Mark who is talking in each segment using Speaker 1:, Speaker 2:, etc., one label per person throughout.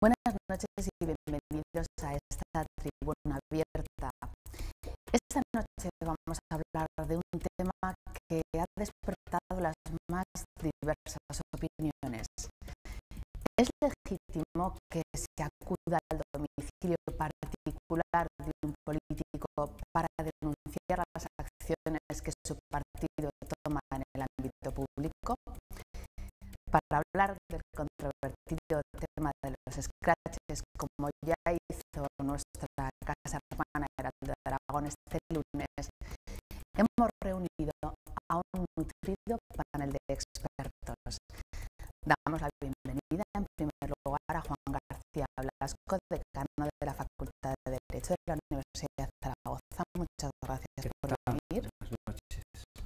Speaker 1: Buenas noches y bienvenidos a esta tribuna abierta. Esta noche vamos a hablar de un tema que ha despertado las más diversas opiniones. ¿Es legítimo que se acuda al domicilio particular de un político para denunciar las acciones que su partido toma en el ámbito público? Para hablar del controvertido tema de los scratches, como ya hizo nuestra casa hermana Heraldo de Aragón este lunes, hemos reunido a un nutrido panel de expertos. Damos la bienvenida en primer lugar a Juan García Blasco, decano de la Facultad de Derecho de la Universidad de Zaragoza. Muchas gracias por venir.
Speaker 2: Buenas noches.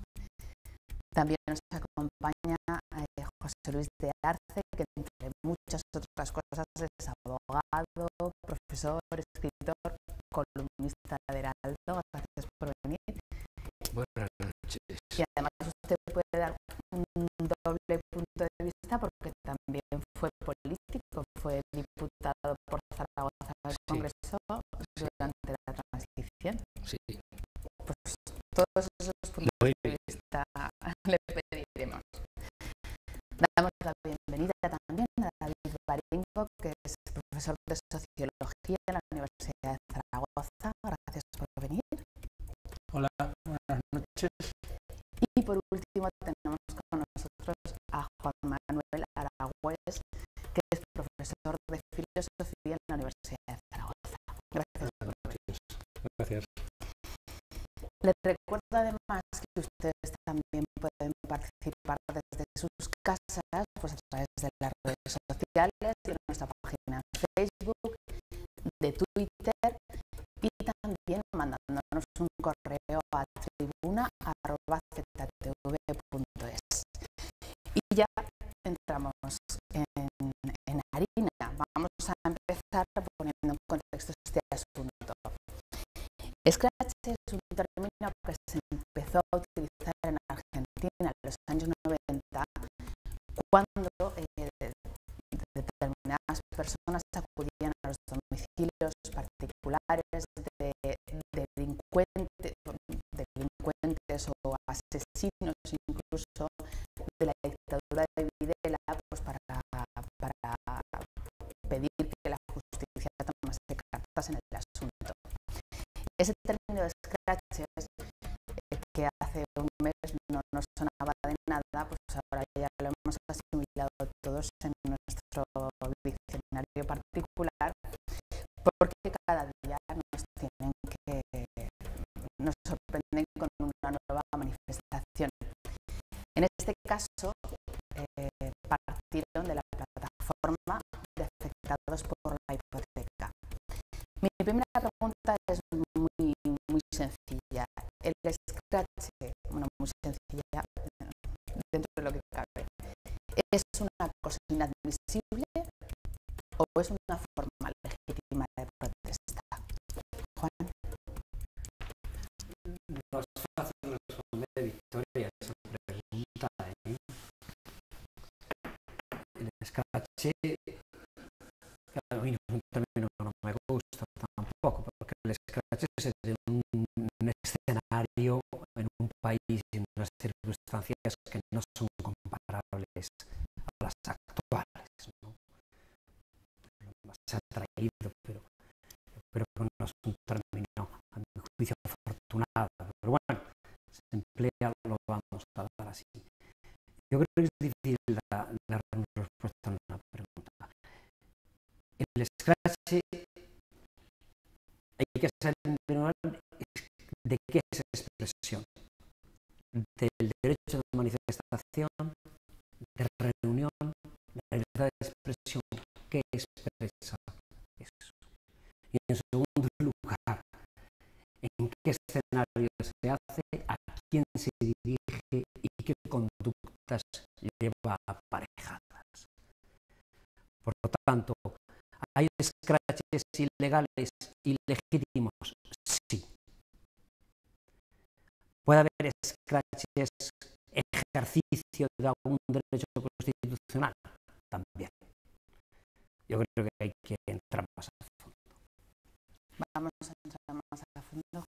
Speaker 1: También nos acompaña José Luis de Arce, que entre muchas otras cosas es abogado, profesor, escritor, columnista de Heraldo. Gracias por venir.
Speaker 2: Buenas noches.
Speaker 1: Y además usted puede dar un doble punto de vista porque también fue político, fue diputado por Zaragoza al Congreso durante la transición.
Speaker 2: Sí.
Speaker 1: Pues todos esos puntos de vista le pediremos. Damos la bienvenida también a David Baringo, que es profesor de Sociología en la Universidad de Zaragoza. Gracias por venir.
Speaker 2: Hola, buenas noches.
Speaker 1: Y por último tenemos con nosotros a Juan Manuel Aragüés, que es profesor de Filosofía en la Universidad de Zaragoza. Gracias.
Speaker 2: Buenas noches. Gracias.
Speaker 1: Les recuerdo además que ustedes también pueden participar desde sus casas, pues a través de las redes sociales, de nuestra página de Facebook, de Twitter y también mandándonos un correo a tribuna@ztv.es. Y ya entramos en harina. Vamos a empezar poniendo en contexto este asunto. Scratch es un término que se empezó a utilizar en Argentina en los años 90, cuando determinadas personas acudían a los domicilios particulares de delincuentes o asesinos incluso de la dictadura de Videla, pues para pedir que la justicia tomase cartas en el asunto. Ese término de scratches, que hace un mes no nos sonaba de nada, pues ahora ya lo hemos asimilado todos en nuestro diccionario particular, porque cada día nos sorprenden con una nueva manifestación. En este caso, partieron de la plataforma de afectados por la hipoteca. Mi primera pregunta es muy sencilla. El scratch, muy sencilla dentro de lo que cabe, ¿es una cosa inadmisible o es una forma legítima de protesta? Juan.
Speaker 2: No es fácil responder, Victoria, esa pregunta. El scratch, a mí es un término que no me gusta tampoco, porque el scratch es de un escenario en un país y en unas circunstancias que no son comparables a las actuales, ¿no? Se ha traído, pero creo que no es un término, a mi juicio, afortunado. Pero bueno, se emplea, lo vamos a dar así. Yo creo que es difícil dar una respuesta a una pregunta. El scratch, hay que saber de qué es expresión, del derecho de manifestación, de reunión, la libertad de expresión, ¿qué expresa eso? Y en segundo lugar, ¿en qué escenario se hace, a quién se dirige y qué conductas lleva aparejadas? Por lo tanto, ¿hay scratches ilegales y legítimos? Sí. ¿Puede haber scratches ejercicio de algún derecho constitucional? También. Yo creo que hay que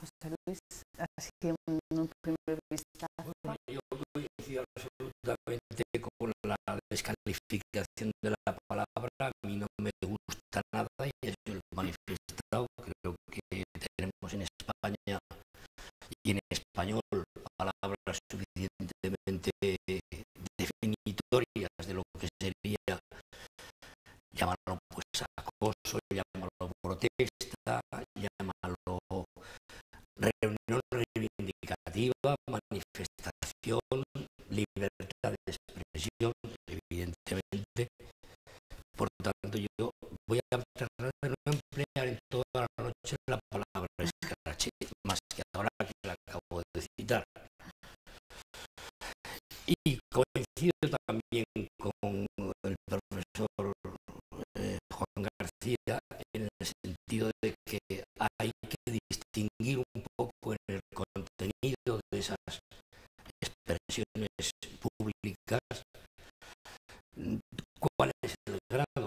Speaker 1: José Luis, así en un primer vistazo.
Speaker 2: Bueno, yo coincido absolutamente con la descalificación de la palabra. A mí no me gusta nada y eso lo he manifestado. Creo que tenemos en España y en español palabras suficientemente definitorias de lo que sería, llamarlo pues acoso, llamarlo protesta, llamarlo reunión reivindicativa, manifestación, libertad de expresión, evidentemente. Por tanto, yo voy a tratar de no emplear en toda la noche la palabra escrache, más que ahora que la acabo de citar. Y coincido también con el profesor Juan García en el sentido de que hay que distinguir un poco en el contenido de esas expresiones públicas cuál es el grado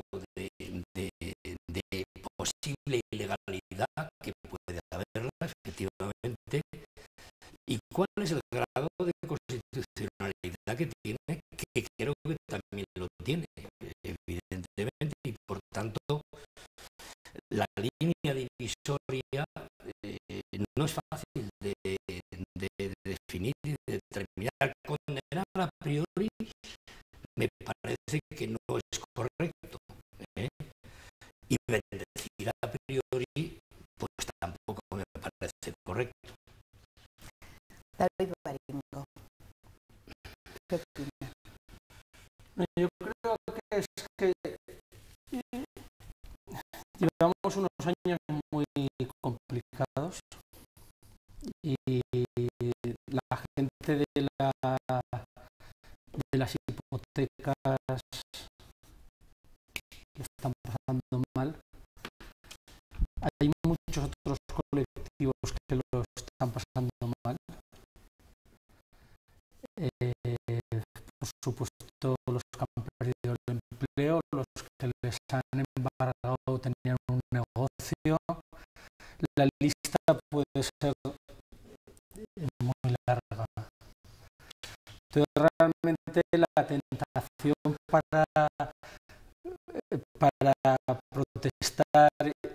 Speaker 2: de posible ilegalidad que puede haberla efectivamente y cuál es el grado de constitucionalidad que tiene, que creo que también lo tiene evidentemente, y por tanto la línea divisoria no es fácil de definir y de determinar. Condenar a priori me parece que no es correcto, y bendecir a priori pues tampoco me parece correcto.
Speaker 1: David Baringo, ¿qué opina?
Speaker 3: Yo creo que es que llevamos unos años muy complicados y la gente de las hipotecas lo están pasando mal. Hay muchos otros colectivos que lo están pasando mal. Por supuesto, los que han perdido el empleo, los que les han embargado tenían un negocio. La lista puede ser muy larga. Entonces, realmente la tentación para protestar,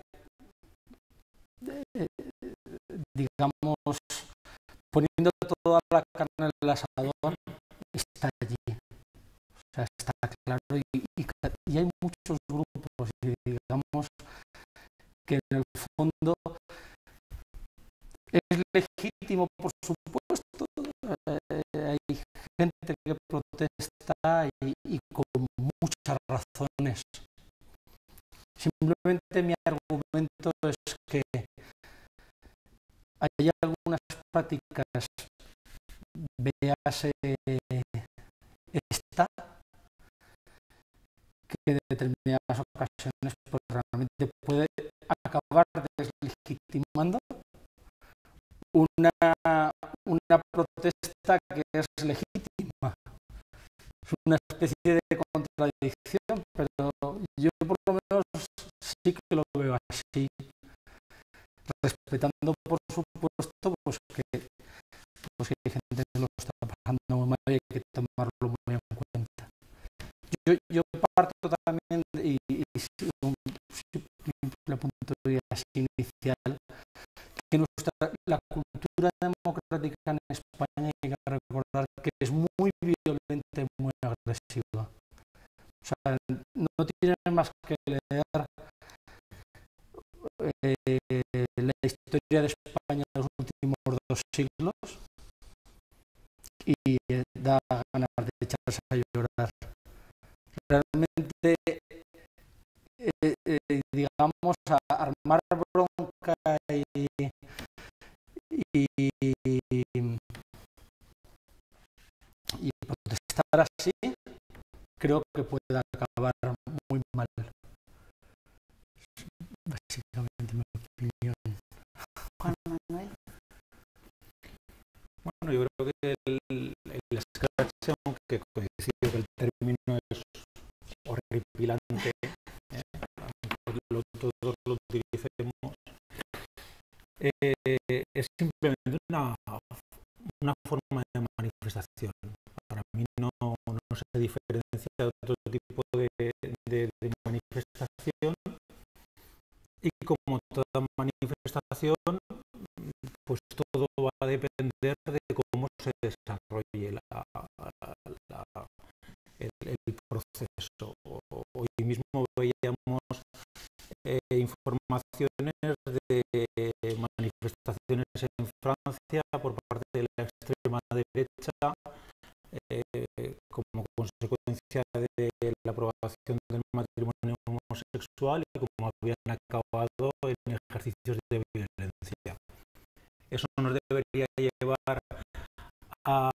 Speaker 3: digamos, poniendo toda la carne en el asador, está allí. O sea, está claro y hay muchos grupos y digamos que en el fondo es legítimo, por supuesto. Hay gente que protesta y con muchas razones. Simplemente mi argumento es que hay algunas prácticas, véase esta, que en determinadas ocasiones pues realmente puede acabar deslegitimando una protesta que es legítima. Es una especie de contradicción, pero yo por lo menos sí que lo veo así, respetando por supuesto pues que hay gente que lo está pasando muy mal y hay que tomarlo muy en cuenta. Yo parto también y la puntualidad inicial que la cultura democrática en España hay que recordar que es muy violenta y muy agresiva. O sea, no tienes más que leer la historia de España de los últimos 2 siglos y da ganas de echarse a llorar. Realmente, digamos, a armar bronca y protestar así, creo que puede acabar muy mal. Básicamente mi opinión.
Speaker 1: Juan Manuel.
Speaker 4: Bueno, yo creo que el scratch, aunque coincido que el término es horripilante, todos lo utilicemos, es simplemente una forma de manifestación. Para mí no se diferencia de otro tipo de manifestación, y como toda manifestación, pues todo va a depender de cómo se desarrolle el proceso. Hoy mismo veíamos informaciones de manifestaciones en Francia por parte de la extrema derecha, como consecuencia de la aprobación del matrimonio homosexual y como habían acabado en ejercicios de violencia. Eso nos debería llevar a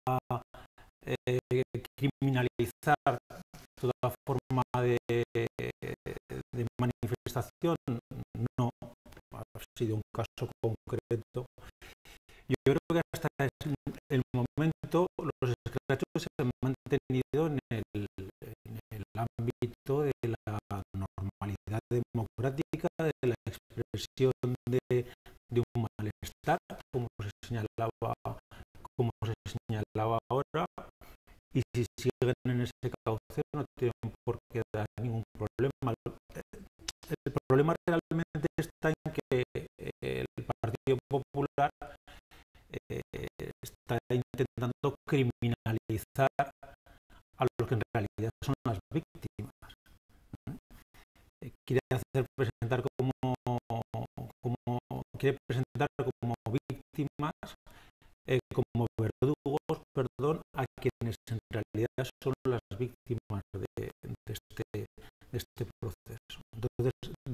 Speaker 4: criminalizar toda forma de manifestación. No, ha sido un caso concreto. Yo creo que hasta el momento los escrachos se han mantenido en el ámbito de la normalidad democrática, de la expresión de un malestar, como se señalaba ahora, y si siguen en ese cauce no tienen por qué dar ningún problema. El problema realmente está en que el Partido Popular está intentando criminalizar a los que en realidad son las víctimas. Quiere presentar como víctimas, como verdugos, perdón, a quienes en realidad son las víctimas de este proceso. Entonces,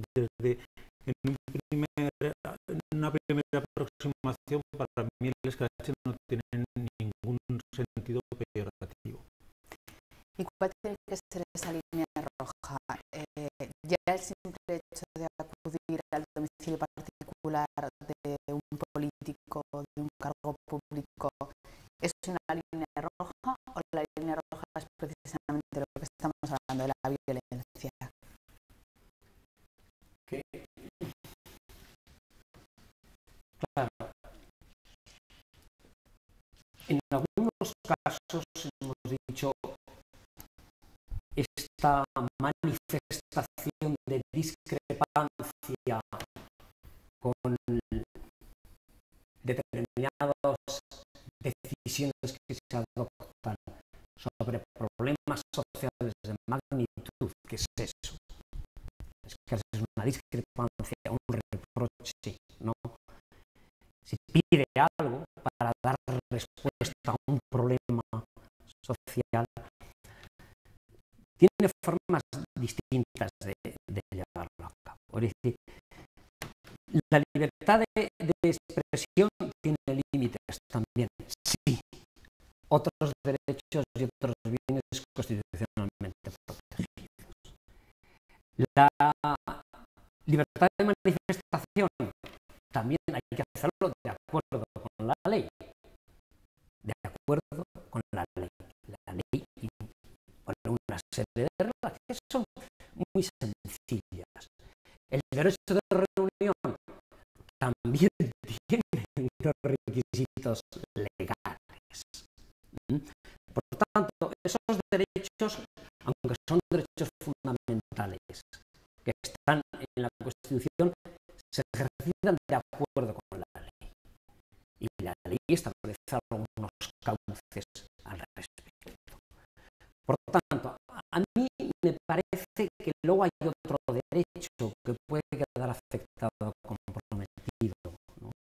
Speaker 4: en una primera aproximación, para mí el escrache no tiene ningún sentido peyorativo.
Speaker 1: ¿Y cuál tiene que ser esa línea roja? Ya el simple hecho de acudir al domicilio particular de un político, de un cargo público, ¿es una línea roja o la línea roja es precisamente lo que estamos hablando, de la violencia?
Speaker 2: Claro. En algunos casos hemos dicho esta manifestación de discrepancia con determinadas decisiones que se adoptan sobre problemas sociales de magnitud. ¿Qué es eso? Es que es una discrepancia, un reproche, ¿no? Si pide algo para dar respuesta a un problema social, tiene formas distintas de llevarlo a cabo. Es decir, la libertad de expresión tiene límites también, sí. Otros derechos y otros bienes constitucionalmente protegidos. La libertad de manifestación también hay que hacerlo de acuerdo con la ley. De acuerdo con la ley. La ley pone una serie de reglas que son muy sencillas. El derecho de reunión también tiene unos requisitos legales. Por tanto, esos derechos, aunque son derechos fundamentales que están en la Constitución, se ejercitan de acuerdo con la ley. Y la ley establece algunos cauces al respecto. Por tanto, a mí me parece que luego hay otro derecho que puede quedar afectado, comprometido, ¿no?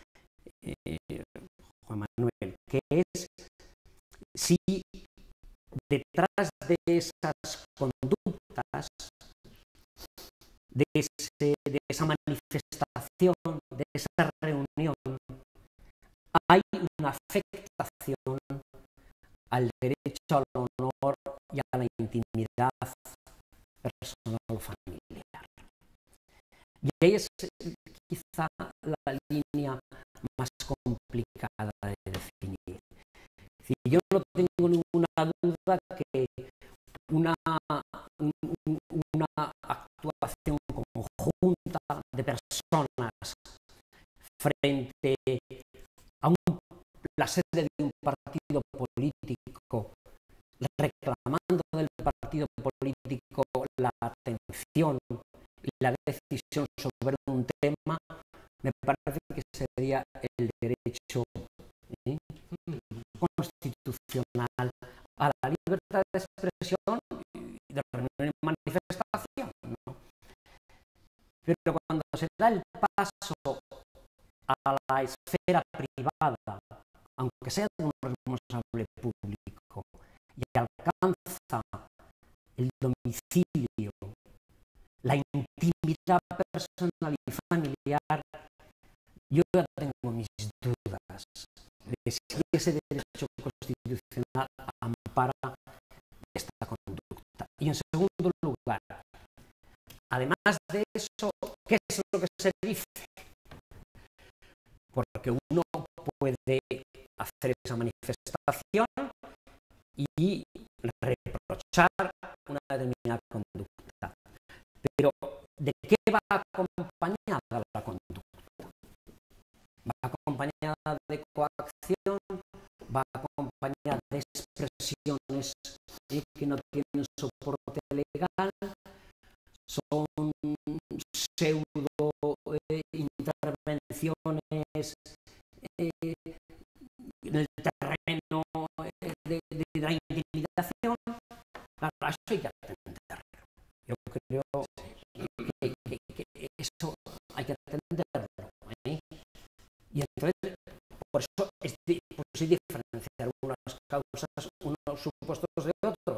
Speaker 2: Juan Manuel, que es si detrás de esas conductas, de esa manifestación, de esa reunión, hay una afectación al derecho al honor y a la intimidad personal o familiar. Y ahí es quizá la línea más complicada de definir. Si yo no tengo ninguna duda que una actuación conjunta de personas frente la sede de un partido político, reclamando del partido político la atención y la decisión sobre un tema, me parece que sería el derecho constitucional a la libertad de expresión y de reunión y manifestación, ¿no? Pero cuando se da el paso a la esfera privada, aunque sea de un responsable público, y alcanza el domicilio, la intimidad personal y familiar, yo ya tengo mis dudas de si ese derecho constitucional ampara esta conducta. Y en segundo lugar, además de eso, ¿qué es lo que se dice? Porque uno puede hacer esa manifestación y reprochar una determinada conducta. Pero, ¿de qué va acompañada la conducta? ¿Va acompañada de coacción? ¿Va acompañada de expresiones que no tienen soporte legal? ¿Son pseudo intervenciones en el terreno de la intimidación? Claro, eso hay que atenderlo. Yo creo que eso hay que atenderlo, ¿eh? Y entonces, por eso es diferenciar unas causas, unos supuestos de otros.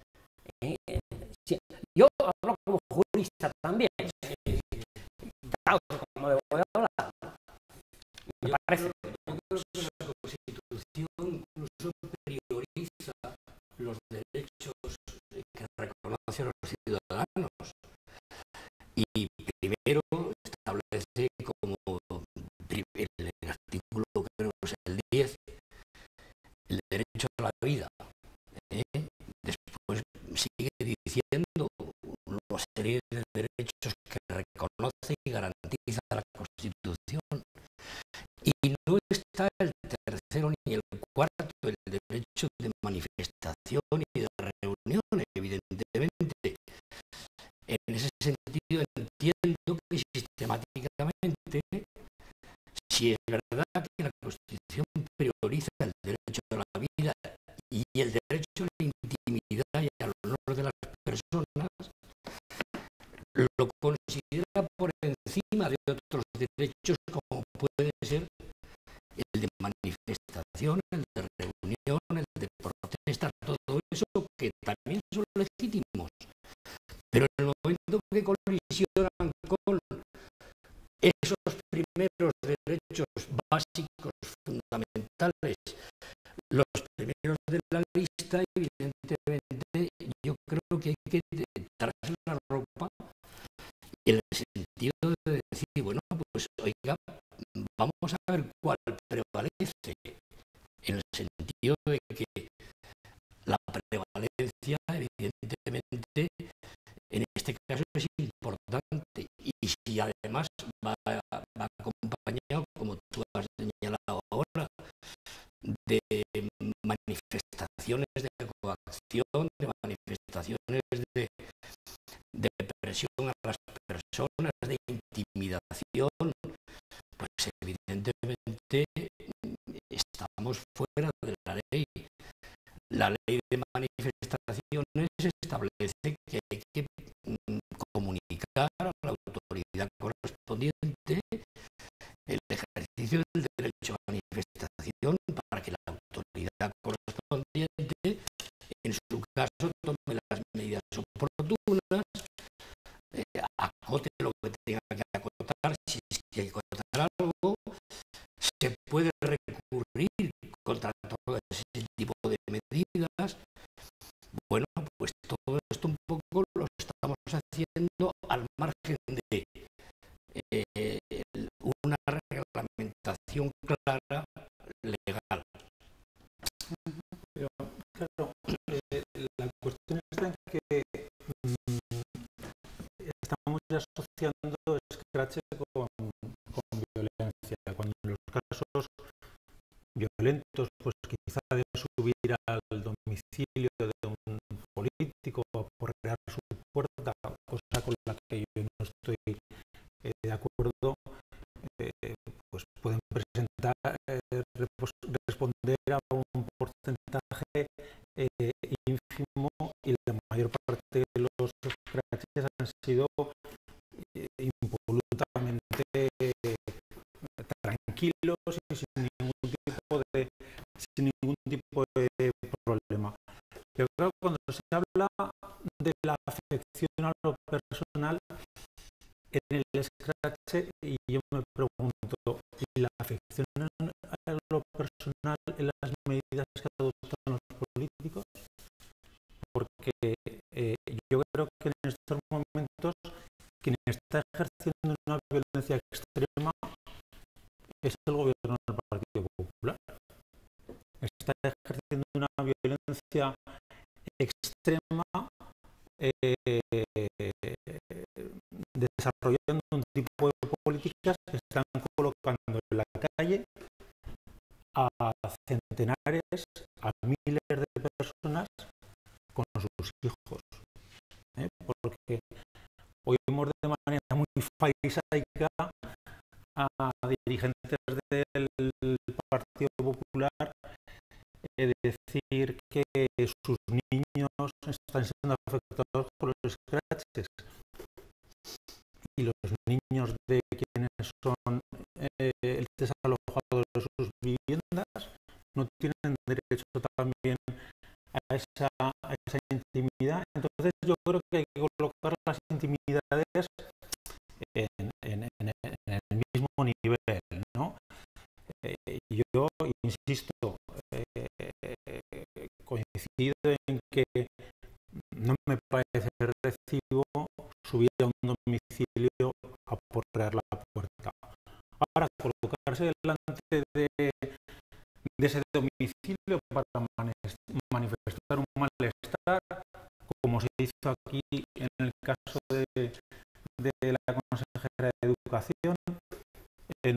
Speaker 2: Yo hablo como jurista también. Claro, como le voy a hablar. Me parece.
Speaker 3: Yo creo que la Constitución incluso prioriza los derechos que reconoce a los ciudadanos. Y primero establece como el artículo, creo que es el 10, el derecho a la vida. Después sigue diciendo una serie de derechos que reconoce y garantiza la Constitución. Y no está el tercero ni el cuarto, el derecho de manifestación y de reunión, evidentemente. En ese sentido entiendo que sistemáticamente, si es verdad que la Constitución prioriza el derecho a la vida y el derecho a la intimidad y al honor de las personas, lo considera por encima de otros derechos como puede ser el de manifestación, el de reunión, el de protesta, todo eso que también son legítimos. Pero en el momento que colisionan con esos primeros derechos básicos, fundamentales, los primeros de la lista, evidentemente yo creo que hay que quitarse la ropa en el sentido de decir, bueno, pues oiga, vamos a ver cuál prevalece, en el sentido de que la prevalencia, evidentemente, en este caso es importante, y si además va acompañado, como tú has señalado ahora, de manifestaciones de coacción, de manifestaciones de presión a las personas, de intimidación, pues evidentemente estamos fuera de la ley. La ley de manifestaciones establece que hay que comunicar a la autoridad correspondiente el ejercicio del derecho a manifestación para que la autoridad correspondiente, en su caso, tome las medidas oportunas, acote lo que tenga que acotar, si es que hay que acotar algo, se puede recurrir contra todo ese tipo de medidas. Bueno, pues todo esto un poco lo estamos haciendo al margen de una reglamentación clara, legal.
Speaker 4: Pero, claro, la cuestión está en que estamos ya asociando escrache con violencia, cuando en los casos violentos, pues quizá de subir al domicilio de un político a aporrear su puerta, cosa con la que yo no estoy de acuerdo, pues pueden presentar, responder a un porcentaje ínfimo, y la mayor parte de los scratches han sido impolutamente tranquilos y sin ningún tipo de problema. Yo creo que cuando se habla de la afección a lo personal en el scratch, y yo me pregunto, ¿y la afección a lo personal en las medidas que adoptan los políticos? Porque yo creo que en estos momentos quien está ejerciendo una violencia extrema es el gobierno del Partido Popular. Está ejerciendo una violencia extrema, desarrollando un tipo de políticas que están colocando en la calle a centenares, a miles de personas con sus hijos. Porque oímos de manera muy farisaica a dirigentes del Partido Popular decir que sus niños están siendo afectados por los scratches, y los niños de quienes son desalojados de sus viviendas no tienen derecho también a esa intimidad. Entonces yo creo que hay que colocar las intimidades en el mismo nivel, ¿no? Yo insisto, coincido en que no me parece recibo subir a un domicilio a aporrear la puerta. Ahora, colocarse delante de ese domicilio para manifestar un malestar, como se hizo aquí en el caso de la consejera de Educación, en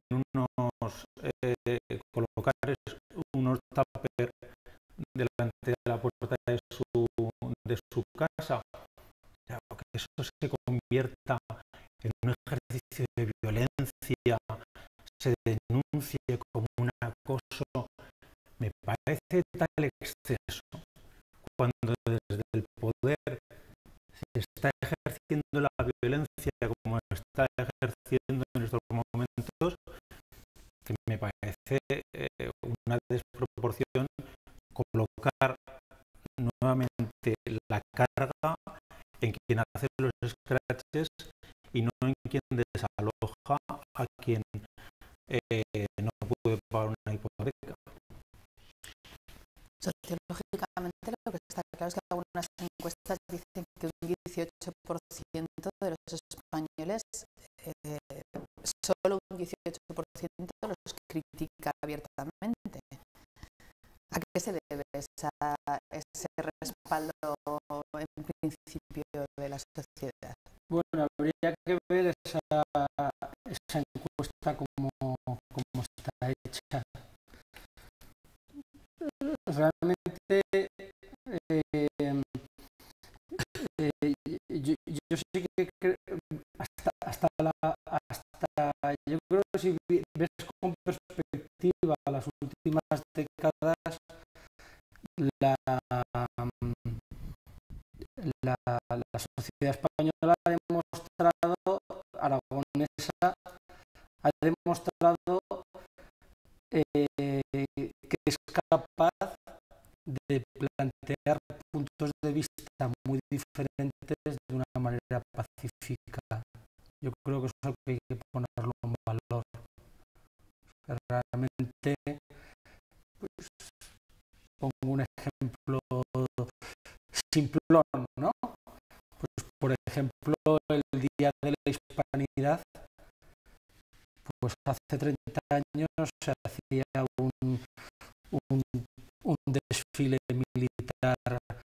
Speaker 4: colocar unos tuppers delante de la puerta de su casa, que eso se convierta en un ejercicio de violencia, se denuncie como un acoso, me parece tal exceso, cuando desde el poder se está ejerciendo la violencia como está ejerciendo en estos momentos, que me parece una desproporción colocar nuevamente la carga en quien hace los scratches y no en quien desaloja a quien no puede pagar una hipoteca.
Speaker 1: Sociológicamente lo que está claro es que algunas encuestas dicen que un 18% de los españoles, solo un 18% los critica abiertamente. ¿A qué se debe ese respaldo en principio de la sociedad?
Speaker 3: Bueno, habría que ver esa encuesta como está hecha. Realmente yo sí que hasta yo creo que si ves con perspectiva las últimas décadas, la sociedad española ha demostrado, aragonesa, ha demostrado que es capaz de plantear puntos de vista muy diferentes de una manera pacífica. Yo creo que eso es algo que hay que ponerlo en valor. Realmente, pues, pongo un ejemplo simplón, ¿no? Pues, por ejemplo, el Día de la Hispanidad, pues hace 30 años se hacía un desfile militar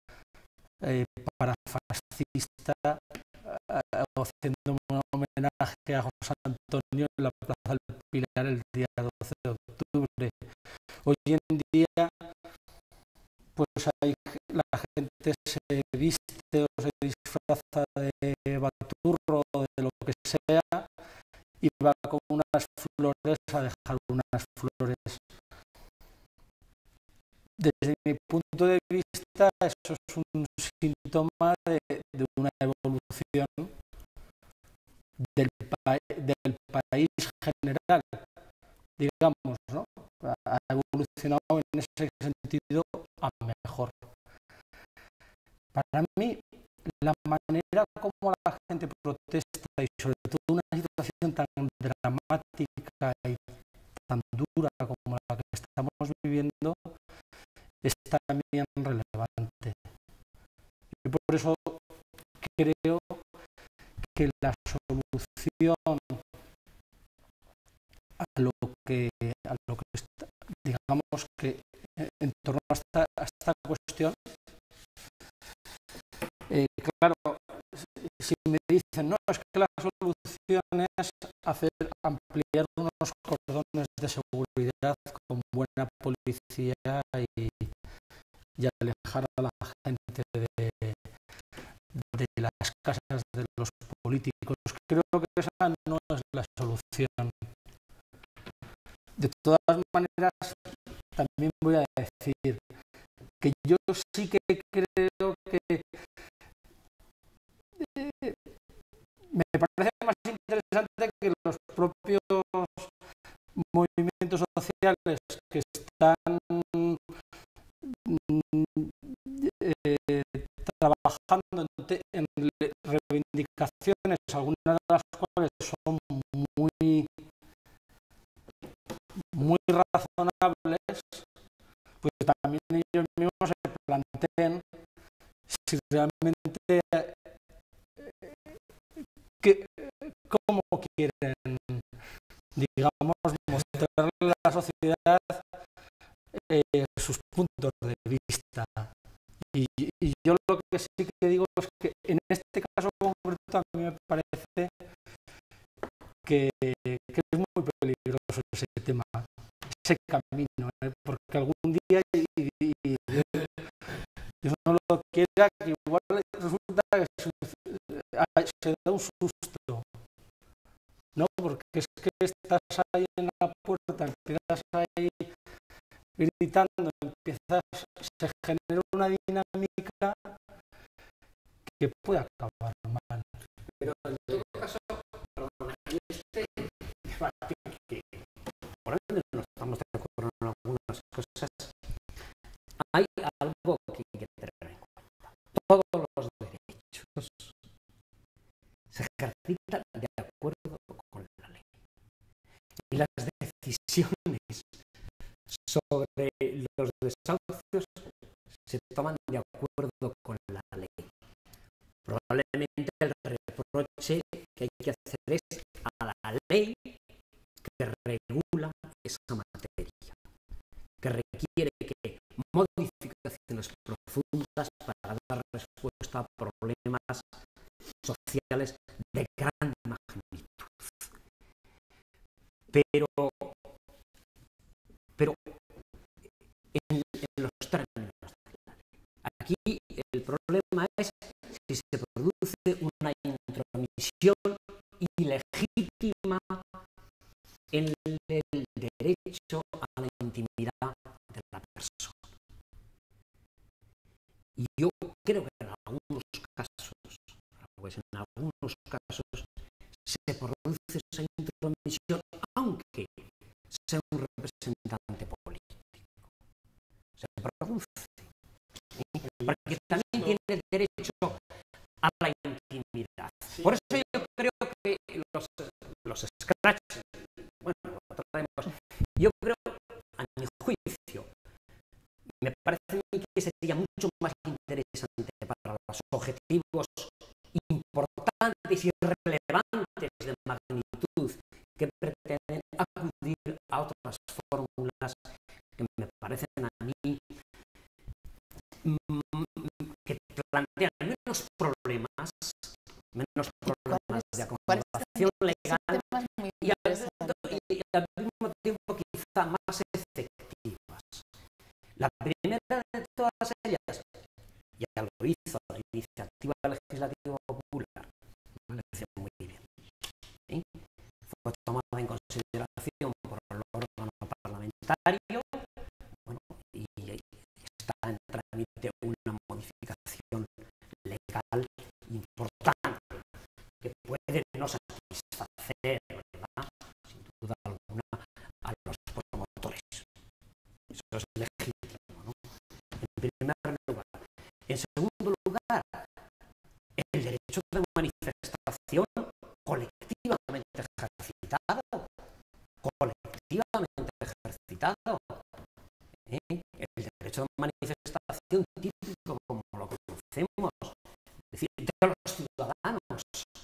Speaker 3: parafascista, haciendo un homenaje a José Antonio en la Plaza del Pilar el día 12 de octubre. Hoy en día, pues la gente se viste o se disfraza de baturro o de lo que sea y va con unas flores a dejar unas flores. Desde mi punto de vista, eso es un síntoma de una evolución del país general, digamos, ¿no? Ha evolucionado en ese sentido a mejor. Para mí, la manera como la gente protesta y sobre todo una situación tan dramática y tan dura como la que estamos viviendo es también relevante. Y por eso creo que la solución a lo que está, digamos que en torno a esta cuestión, claro, si me dicen, no, es que la solución es ampliar unos cordones de seguridad con buena policía y alejar a la gente de las casas de los políticos. Creo que esa no es la solución. De todas maneras, también voy a decir que yo sí que creo que me parece más interesante que los propios movimientos sociales que están trabajando en reivindicaciones, algunas de las cuales son muy razonables, pues también ellos mismos se planteen si realmente cómo quieren, digamos, mostrarle a la sociedad sus puntos de vista. Y yo lo que sí que digo es que en este caso concreto a mí me parece que es muy peligroso ese tema, ese camino, porque algún día y Dios no lo quiera, que igual resulta que se da un susto, ¿no? Porque es que estás ahí en la puerta, empiezas ahí gritando, se genera una dinámica que puede acabar mal.
Speaker 2: Pero en todo caso, que por ende no estamos de acuerdo en algunas cosas, hay algo que hay que tener en cuenta. Todos los derechos se ejercitan de acuerdo con la ley. Y las decisiones sobre los desahucios se toman de acuerdo con la ley. Probablemente el reproche que hay que hacer es a la ley que regula esa materia, que requiere que modificaciones profundas para dar respuesta a problemas sociales de gran magnitud. Pero en los términos de la ley. Aquí el problema es si se produce una intromisión ilegítima en el derecho a la intimidad de la persona. Y yo creo que en algunos casos se produce esa intromisión, aunque sea un representante político. Se produce. Porque también tiene derecho a la intimidad. Por eso yo creo que los scratches, bueno, yo creo, a mi juicio, me parece que sería mucho más interesante para los objetivos importantes y relevantes de magnitud que pretenden acudir a otras fórmulas que me parecen a mí que plantean menos problemas de acomodación legal y al mismo tiempo quizá más efectivas. primera de todas ellas ya lo hizo la iniciativa legislativa popular, me parece muy bien. ¿Sí? Fue tomada en consideración por el órgano parlamentario, bueno, y está en trámite una modificación legal importante que puede no satisfacer, ¿verdad?, sin duda alguna, a los promotores. Eso es legítimo, ¿no? En primer lugar. En segundo lugar, el derecho de manifestación colectivamente ejercitado. El derecho de manifestación típico, como lo conocemos, es decir, de los ciudadanos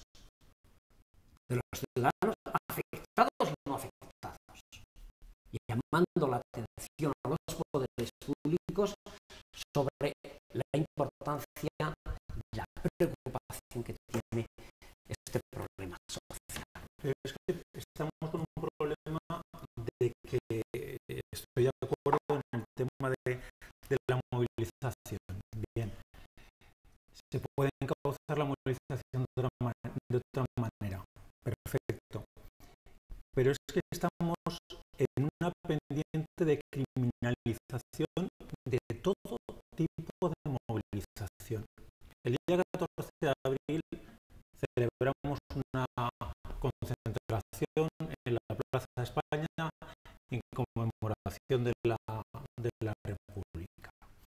Speaker 2: afectados y no afectados, y llamando la atención a los poderes públicos sobre la importancia y la preocupación que tiene este problema social.
Speaker 4: Pero es que estamos con un problema de que estoy de acuerdo en el tema de la movilización. Bien, se puede encauzar la movilización de otra manera. Perfecto. Pero es que estamos en una pendiente de criminalización de todo tipo de movilización. El día 14 de abril celebramos una concentración en la Plaza de España en conmemoración de la República.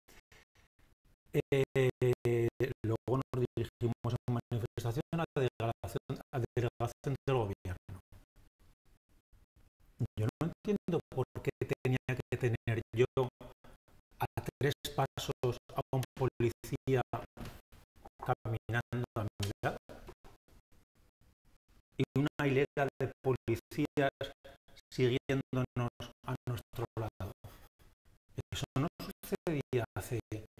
Speaker 4: Luego nos dirigimos en manifestación a la delegación del gobierno. Yo no entiendo por qué tenía que tener yo a 3 pasos a un policía caminando a mi lado y una hilera de policías siguiéndonos a nuestro lado. Eso no sucedía hace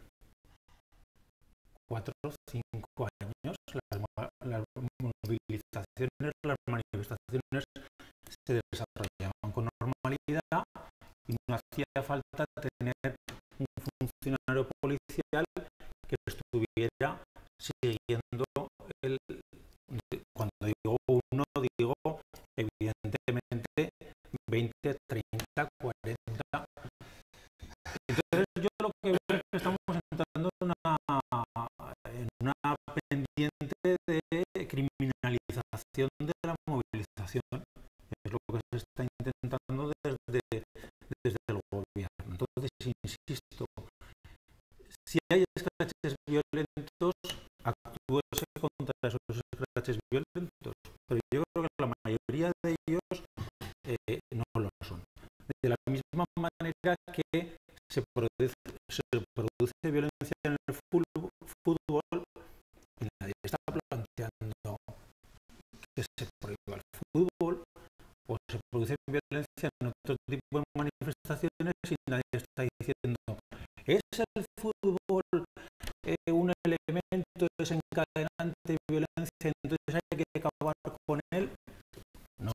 Speaker 4: 4 o 5 años. Las movilizaciones, las manifestaciones se desarrollaban con normalidad y no hacía falta tener un funcionario policial que estuviera siguiendo cuando digo uno, digo evidentemente 20, 30, 40. Entonces yo lo que veo es que estamos entrando en una pendiente de criminalización de la movilización. Es lo que se está intentando desde el gobierno. Entonces, insisto, si hay escraches violentos, actúese contra esos escraches violentos. Pero yo creo que la mayoría de ellos no lo son. De la misma manera que se produce violencia en el fútbol y nadie está planteando que se prohíba el fútbol, o se produce violencia en otro tipo de manifestaciones y nadie está diciendo ¿es el fútbol un elemento desencadenante de violencia, entonces hay que acabar con él? No.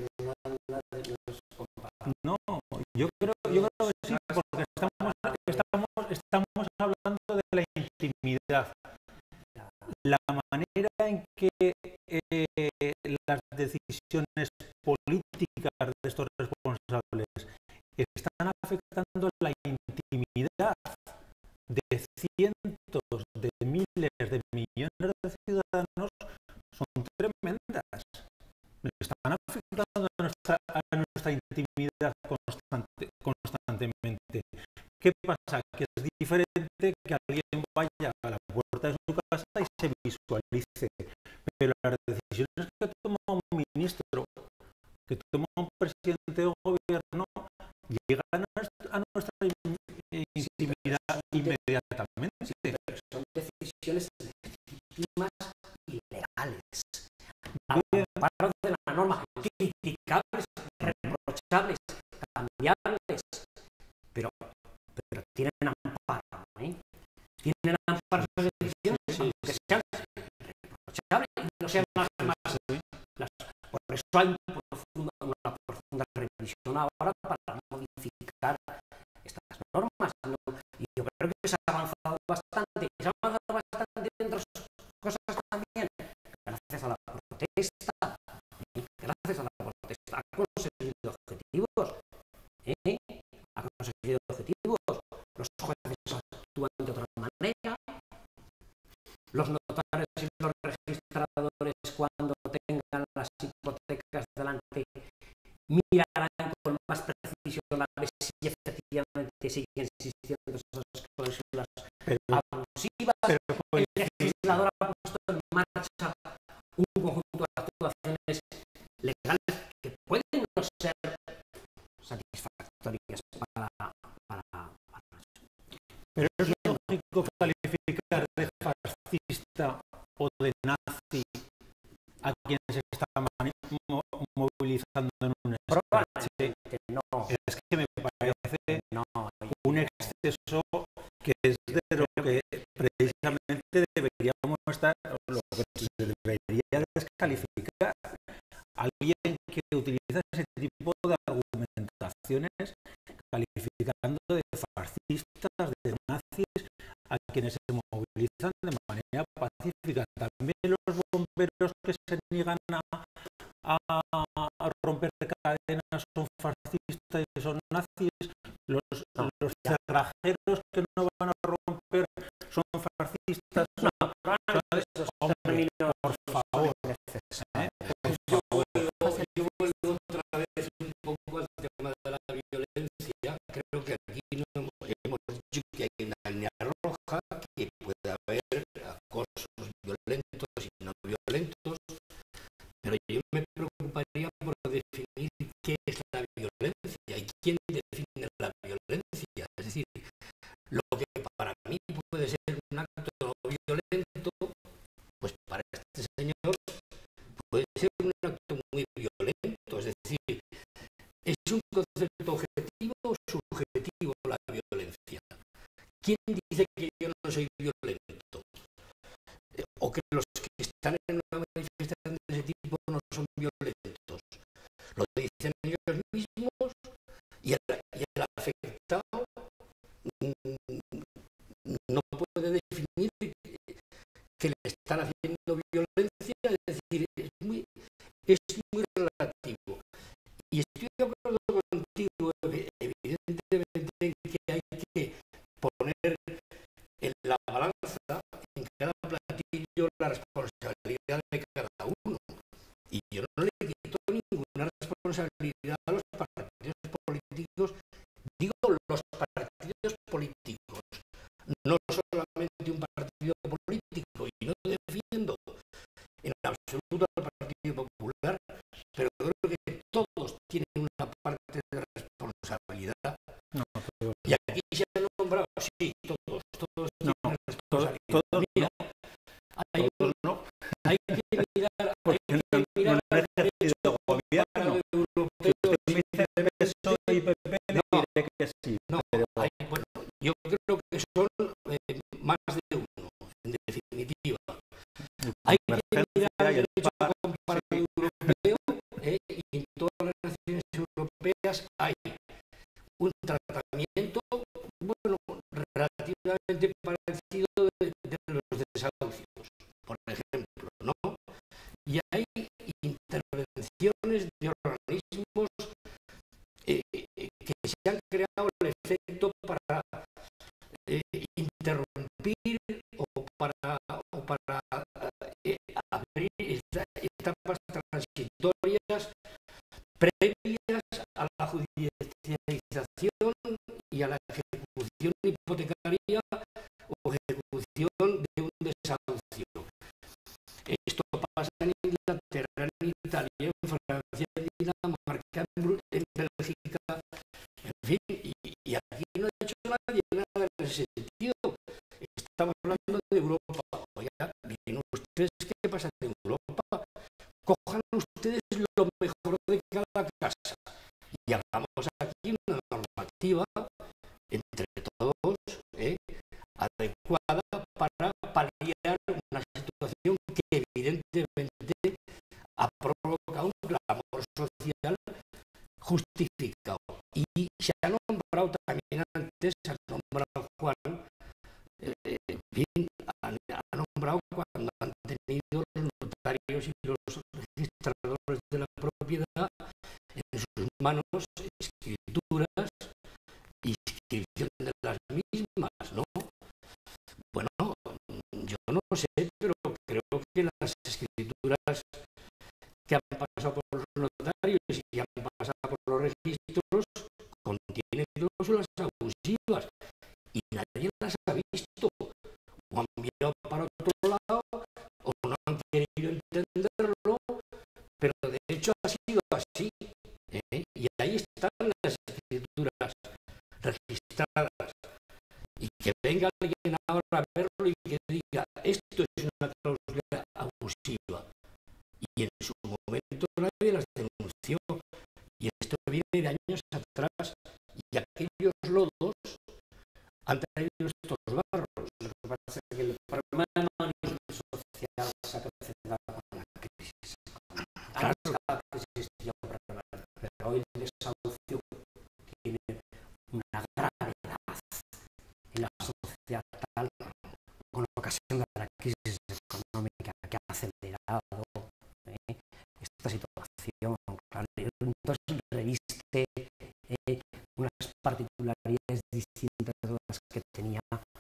Speaker 4: No, yo creo que sí, porque estamos hablando de la intimidad. La manera en que las decisiones políticas de estos responsables están afectando la intimidad de cientos de miles de millones de ciudadanos son tremendas. Están afectando a nuestra intimidad constantemente. ¿Qué pasa? Que es diferente que alguien vaya a la puerta de su casa y se visualice. Pero las decisiones que toma un ministro, que toma un presidente de gobierno, llegan a nuestra intimidad inmediatamente.
Speaker 2: Sí, pero son decisiones legítimas y legales. Amparo de la norma, criticables, reprochables, cambiables, pero tienen amparo, ¿eh? Tienen amparo esas decisiones, aunque sean reprochables y no sean las más. Por eso hay una profunda revisión ahora para modificar estas normas. Y yo creo que se ha avanzado bastante. Se ha avanzado bastante en otras cosas también. Gracias a la protesta. Gracias a la protesta ha conseguido objetivos. Ha conseguido objetivos. Los jueces actúan de otra manera. Los notarios y los registradores, cuando tengan las hipotecas delante, mirarán con más precisión a ver si efectivamente siguen existiendo esas cláusulas abusivas. El legislador ha puesto en marcha un conjunto de actuaciones legales que pueden no ser satisfactorias para
Speaker 4: Pero es lógico calificar de fascista o de nazi a quien se está movilizando en un escrache.
Speaker 2: no.
Speaker 4: Es que me parece un exceso que es de lo que precisamente deberíamos estar, lo que se debería descalificar. Alguien que utiliza ese tipo de argumentaciones calificando de fascistas, de nazis, a quienes se movilizan de manera pacífica. También los bomberos que se niegan a romper cadenas son fascistas y son nazis. Los cerrajeros que no van a romper son fascistas. Hombre, por favor.
Speaker 5: Yo vuelvo otra vez un poco al tema de la violencia. Creo que aquí no hemos dicho que hay una línea roja, que puede haber acosos violentos y no violentos, pero yo me preocuparía por definir qué es la violencia y quién define la violencia. Es decir, lo que para mí puede ser un acto violento, pues para este señor puede ser un acto muy violento. Es decir, ¿es un concepto objetivo o subjetivo la violencia? ¿Quién dice que yo no soy violento? ¿O que los que están en una manifestación de ese tipo no son violentos? Lo dicen ellos mismos y el afectado no puede definir que le están haciendo violencia. Es decir, es muy relativo. Y estoy de acuerdo contigo, evidentemente, en que hay que poner en la balanza, en cada platillo, la responsabilidad de cada uno. Y yo no le quito ninguna responsabilidad a los partidos políticos. Digo, los partidos políticos, no solamente un partido político, y no defiendo en absoluto al Partido Popular, pero creo que todos tienen una parte de responsabilidad. Y aquí se han nombrado, sí, todos tienen responsabilidad. Mira, hay que mirar,
Speaker 4: no han ejercido gobierno. Si usted me dice PSOE y PP, le diré que sí.
Speaker 5: Bueno, yo creo que son más de uno, en definitiva. Hay que mirar el derecho comparado europeo, y en todas las naciones europeas hay un tratamiento, bueno, relativamente parecido de los desahucios, por ejemplo, ¿no? Y hay intervenciones de organismos que se han creado el efecto para interrumpir o para abrir etapas transitorias previas a la judicialización y a la ejecución hipotecaria o ejecución de un desahucio. Esto pasa en Inglaterra, en Italia, en Francia, en Dinamarca, en Bélgica, en fin, y aquí no ha hecho nadie nada en ese sentido. Estamos hablando de Europa. Oiga, miren ustedes qué pasa en Europa. Cojan ustedes lo mejor de cada casa y hagamos aquí una normativa entre todos adecuada para paliar una situación que evidentemente ha provocado un clamor social justificado. Y se ha nombrado también antes, se ha nombrado Juan manos escrituras y inscripción de las mismas, ¿no? Bueno, yo no sé, pero creo que las escrituras que han pasado por los notarios y que han pasado por los registros contienen cláusulas abusivas y nadie las ha visto, o han mirado para otro lado, o no han querido entenderlo, pero de hecho ha sido así, ¿eh? Y ahí están las escrituras registradas, y que venga alguien ahora a verlo y que diga, esto es una cláusula abusiva, y en su momento nadie las denunció, y esto viene de años atrás, y aquellos lodos han traído estos barros. Lo que pasa es que el problema de management social se ha acrecentado con la crisis. Claro, la crisis existía un problema, pero hoy el desahucio tiene una gravedad en la sociedad tal, con ocasión de la crisis económica que ha acelerado esta situación. Claro, entonces reviste unas particularidades distintas de las que tenía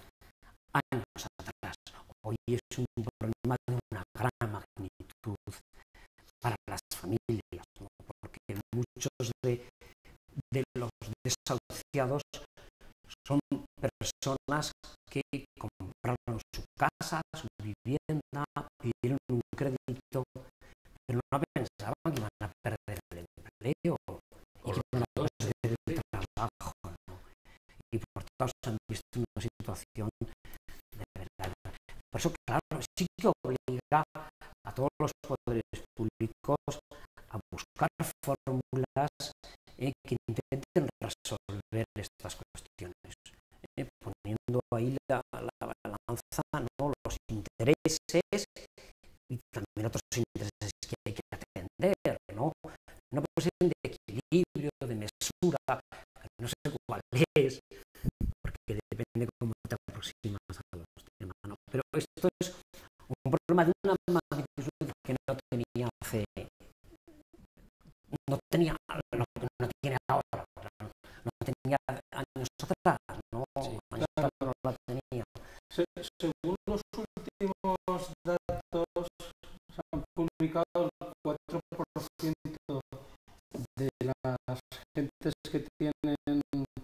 Speaker 5: años atrás. Hoy es un problema de una gran magnitud para las familias, ¿no? Porque muchos de los desahuciados son personas que compraron su casa, su vivienda, pidieron un crédito, pero no pensaban que iban a perder el empleo y que iban a perder el trabajo, ¿no? Y por tanto se han visto en una situación de verdad. Por eso, claro, sí que obliga a todos los poderes públicos a buscar fórmulas que intenten resolver estas cuestiones, poniendo ahí la balanza, ¿no? Los intereses y también otros intereses que hay que atender, ¿no? Una posición de equilibrio, de mesura, no sé cuál es, porque depende cómo te aproximas a los temas, ¿no? Pero esto es un problema de una magnitud que no tenía no tiene ahora, no tenía años atrás, ¿no?
Speaker 3: Sí,
Speaker 5: años
Speaker 3: claro.
Speaker 5: atrás no la tenía.
Speaker 3: Según los últimos datos, se han publicado el 4% de las gentes que tienen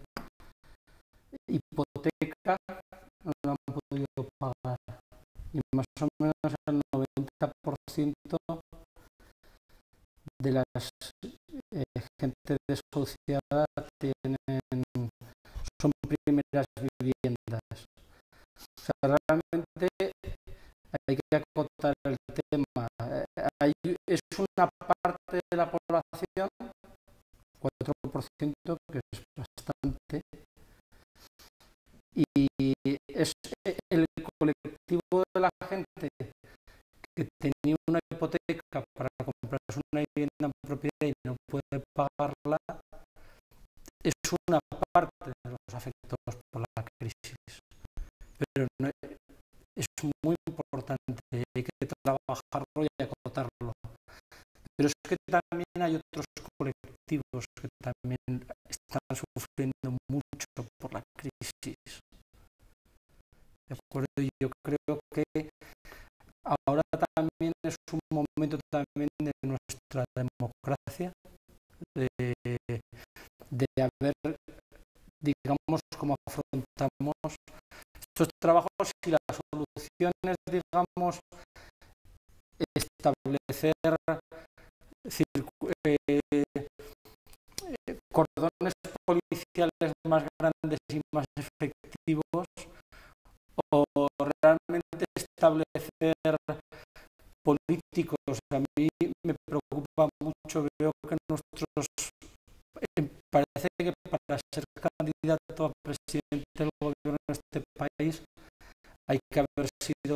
Speaker 3: hipoteca no la han podido pagar. Y más o menos el 90% de las gente desahuciada son primeras viviendas. O sea, realmente hay que acotar el tema. Es una parte de la población, 4%, que es bastante, y es el colectivo de la gente que tenía una hipoteca para comprarse una vivienda en propiedad y no puede pagarla, es una parte de los afectados por la crisis. Pero no, es muy importante, hay que trabajarlo y acotarlo. Pero es que también hay otros colectivos que también están sufriendo mucho por la crisis. ¿De acuerdo? Y yo creo que ahora también es un momento también de nuestra democracia, de haber, digamos, cómo afrontamos estos trabajos y las soluciones, digamos, establecer cordones policiales más grandes y más efectivos, o realmente establecer políticos. A mí me preocupa mucho, veo que parece que para ser candidato a presidente del gobierno de este país hay que haber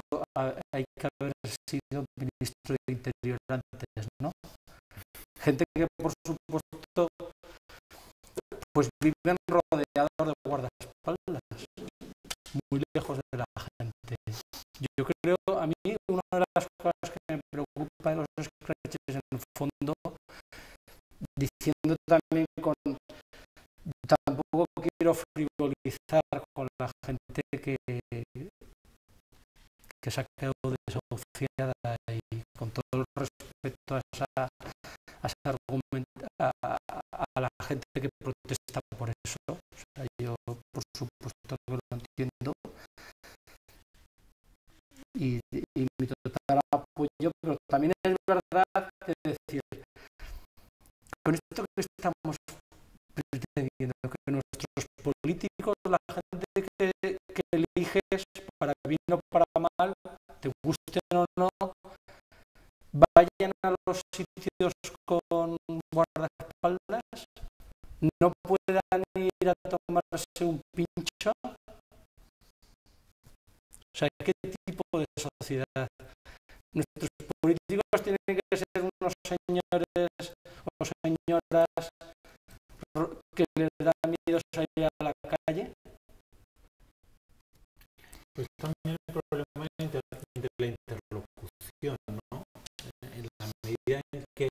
Speaker 3: sido ministro de Interior antes, ¿no? Gente que, por supuesto, pues viven rodeados de guardaespaldas, muy lejos de la gente. Yo creo, a mí, una de las cosas que me preocupa de los scratches, en el fondo, diciendo también quiero frivolizar con la gente que se ha quedado desahuciada y con todo el respeto a ese argumento, a la gente que protesta por eso. O sea, yo por supuesto que lo entiendo y mi total apoyo, pero también es verdad que decir, con esto que estamos pretendiendo, que nuestros políticos, la gente que eliges para bien o para mal, te gusten o no, vayan a los sitios con guardaespaldas, no puedan ir a tomarse un pincho. O sea, ¿qué tipo de sociedad? Nuestros políticos tienen que ser unos señores o señoras que les da miedo salir a la calle.
Speaker 4: Pues también el problema de la interlocución, ¿no? En la medida en que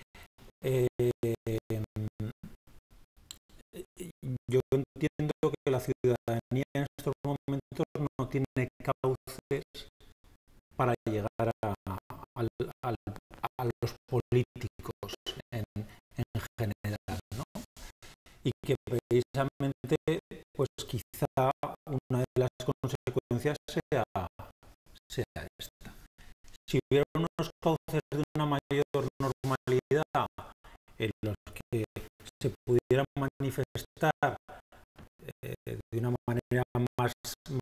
Speaker 4: yo entiendo que la ciudadanía en estos momentos no tiene cauces para llegar a los políticos en general, ¿no? Y que precisamente, pues quizá una de las consecuencias sea esta. Si hubiera unos cauces de una mayor normalidad en los que se pudiera manifestar de una manera más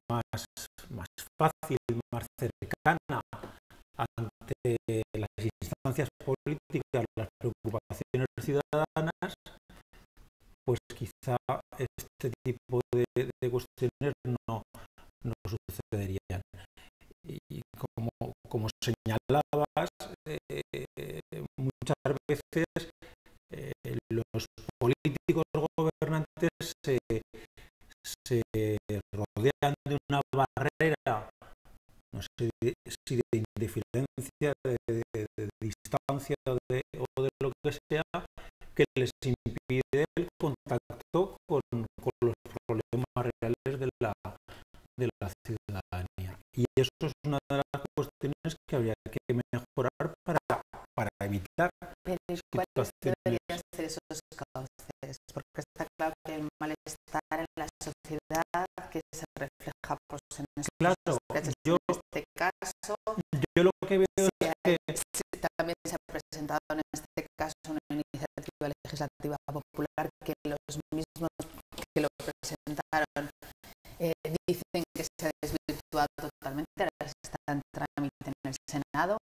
Speaker 4: fácil, más cercana ante las instancias políticas, las preocupaciones ciudadanas, pues quizá este tipo de cuestiones no sucederían. Y como señalabas, muchas veces los políticos gobernantes se rodean de una barrera, no sé si de indiferencia, de distancia o de lo que sea, que les impide el contacto con los problemas reales de la ciudadanía. Y eso es una de las cuestiones que habría que mejorar para evitar
Speaker 1: ¿Cuáles deberían ser esos cauces? Porque está claro que el malestar en la sociedad que se refleja pues, en estos derechos.
Speaker 4: Yo,
Speaker 1: en este caso,
Speaker 4: yo lo que veo es que
Speaker 1: también se ha presentado en este caso una iniciativa legislativa popular que los mismos que lo presentaron dicen que se ha desvirtuado totalmente, ahora está en trámite en el Senado.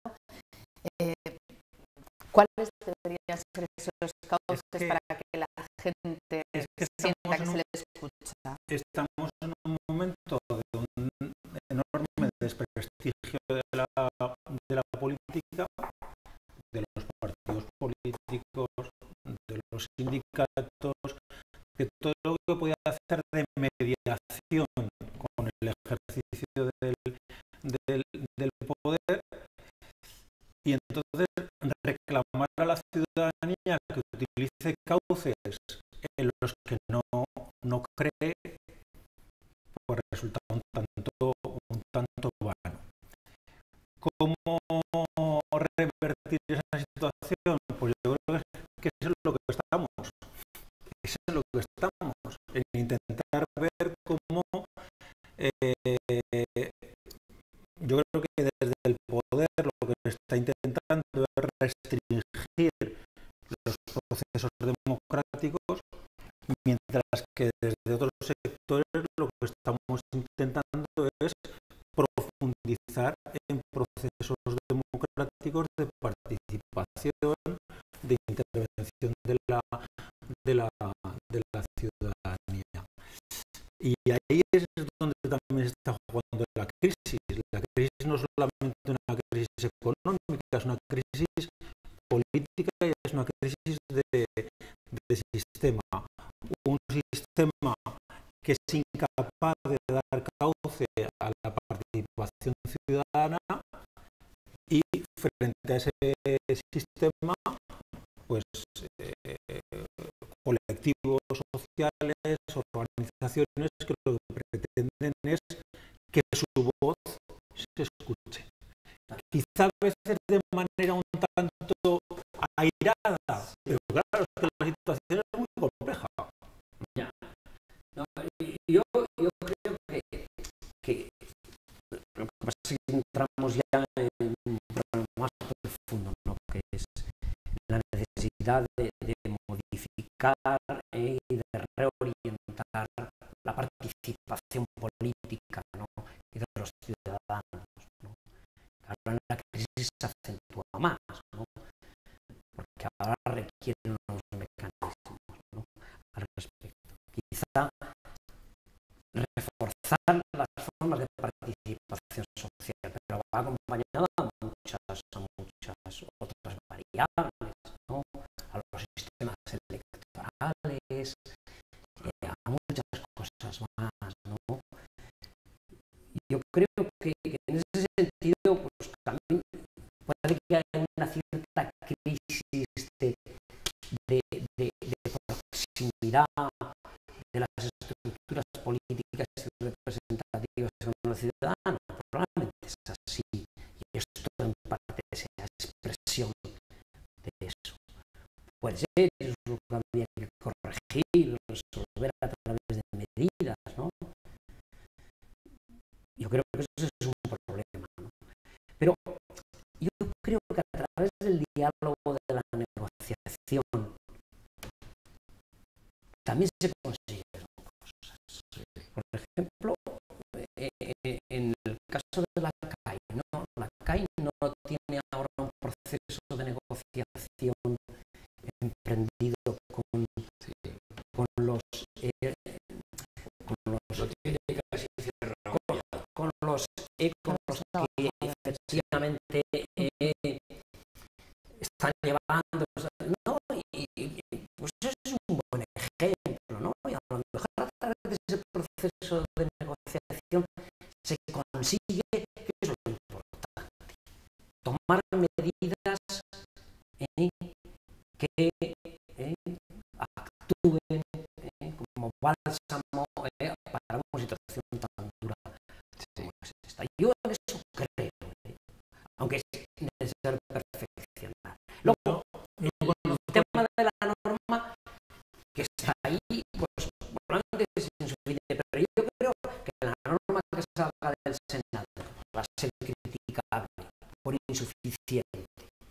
Speaker 1: ¿Cuáles deberían ser esos cauces para que la gente sienta que se les escucha?
Speaker 4: Estamos en un momento de un enorme desprestigio de la política, de los partidos políticos, de los sindicatos, de todo lo que puede hacer de mediación con el ejercicio del poder, y entonces reclamar a la ciudadanía que utilice cauces en los que no cree, pues resulta un tanto vano. ¿Cómo revertir esa situación? Pues yo creo que eso es lo que estamos. Eso es lo que estamos. En intentar ver cómo yo creo que desde el poder lo que se está intentando es restringir los procesos democráticos, mientras que desde otros sectores lo que estamos intentando es profundizar en procesos democráticos de participación, de intervención de la ciudadanía. Y ahí es donde también se está jugando la crisis. La crisis no es solamente una crisis económica, es una crisis política y es una crisis de sistema. Un sistema que es incapaz de dar cauce a la participación ciudadana, y frente a ese sistema, pues colectivos sociales, organizaciones que lo que pretenden es que su voz se escuche. Quizá a veces de manera un tanto airada, pero claro, es que la situación es muy compleja.
Speaker 2: Ya. No, yo creo que lo que pasa es que entramos ya en un problema más profundo, ¿no? Que es la necesidad de modificar y de reorientar la participación política, ¿no? Y de los ciudadanos, ¿no? Ahora en la crisis se acentúa más, ¿no? Porque ahora requieren unos mecanismos, ¿no? Al respecto. Quizá reforzar las formas de participación social, pero va acompañada a muchas otras variables, ¿no? A los sistemas electorales, a muchas cosas más, ¿no? Yo creo que en ese sentido, pues también puede que haya una cierta crisis de proximidad de las estructuras políticas y representativas con los ciudadanos. Probablemente es así, y esto en parte sea expresión de eso. Puede ser, eso es lo que habría que corregir, resolver a través de medidas, ¿no? Yo creo que eso es un problema, ¿no? Pero yo creo que a través del diálogo, de la negociación, también se consiguen cosas. Por ejemplo, en el caso de la CAI, ¿no? La CAI no tiene ahora un proceso de negociación emprendido con los que efectivamente están llevando, ¿no? Y pues eso es un buen ejemplo, ¿no? Y a lo mejor a través de ese proceso de negociación se consigue, que eso es lo importante, tomar medidas que actúen como bálsamo para una situación tan dura como es esta. Yo en eso creo, aunque es necesario perfeccionar. Luego, el tema de la norma que está ahí, pues probablemente es insuficiente, pero yo creo que la norma que salga del Senado va a ser criticable por insuficiente.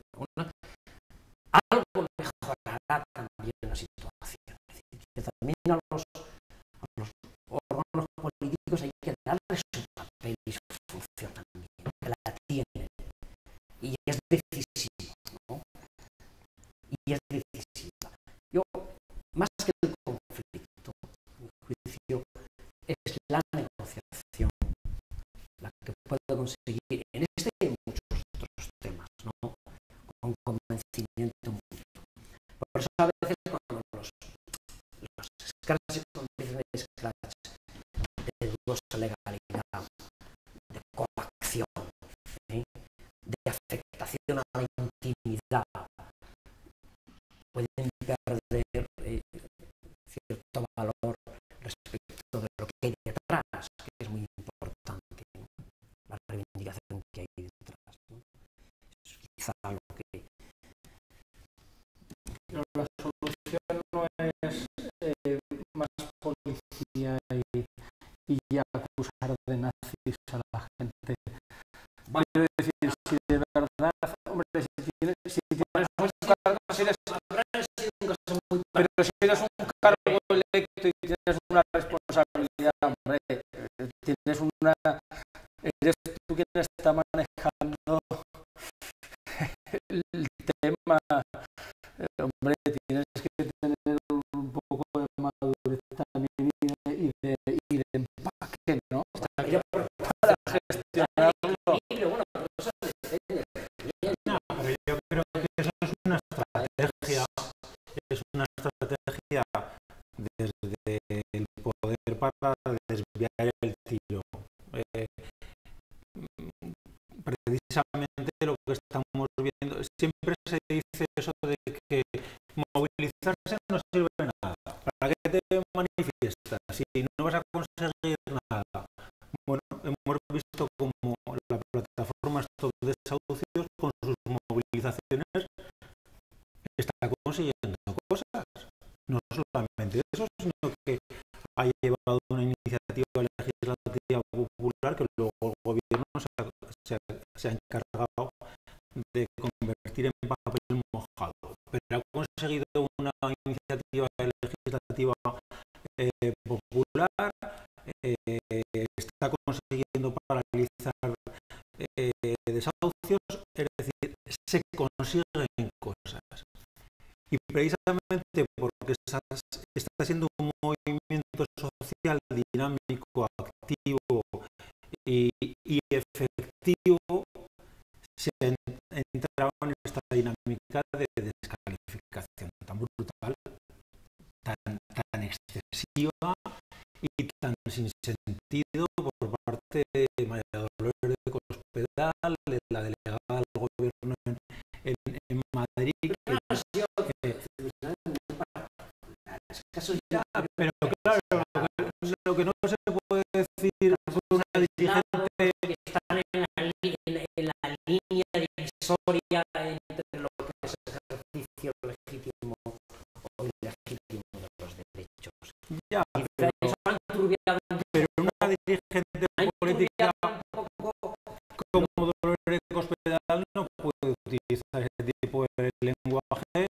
Speaker 2: Algo mejorará también la situación. Es decir, que también a los órganos políticos hay que darles su papel y su función también, que la tienen. Y es decisivo, ¿no? Y es decisiva. Yo, más que el conflicto, mi juicio, es la negociación la que puede conseguir en este y en muchos otros temas, ¿no? Con convencimiento mutuo. Por eso a veces cuando los scratches convierten en scratch de dudosa legalidad, de coacción, de afectación a la intimidad, pueden perder cierto valor respecto de lo que hay detrás, que es muy importante, ¿no? La reivindicación que hay detrás, ¿no? Es quizá lo que...
Speaker 3: Pero la solución no es más policía y ya acusar de nazis a la gente. Quiero decir, si de verdad, hombre, si tienes un cargo, pero si eres un cargo electo y tienes una responsabilidad, hombre, eres tú quien está manejando el tema, hombre, tienes que tener un poco de madurez también y de empaque, ¿no? Para gestionarlo.
Speaker 4: No, pero yo creo que eso es una estrategia desde el poder para desviar el tiro. Precisamente lo que estamos viendo, siempre se dice eso de que movilizarse no sirve de nada. ¿Para qué te manifiestas, si no vas a conseguir nada. Bueno, hemos visto como la plataforma Stop Desahucios con sus movilizaciones está consiguiendo cosas. No solamente eso, sino que ha llevado una iniciativa legislativa popular que luego el gobierno se ha encargado de convertir en papel mojado. Pero ha conseguido una iniciativa legislativa popular, está consiguiendo paralizar desahucios, es decir, se consiguen cosas. Y precisamente porque está siendo un movimiento social dinámico, activo y efectivo, se entraba en esta dinámica de descalificación tan brutal, tan excesiva y tan sin sentido por parte de María Dolores de Cospedal, de la delegada del gobierno en Madrid. Pero claro, lo que no se puede decir por una dirigente
Speaker 5: que están en la línea divisoria entre lo que es el ejercicio legítimo o ilegítimo de los derechos.
Speaker 4: Ya, pero una dirigente política como Dolores de Cospedal no puede utilizar ese tipo de lenguaje,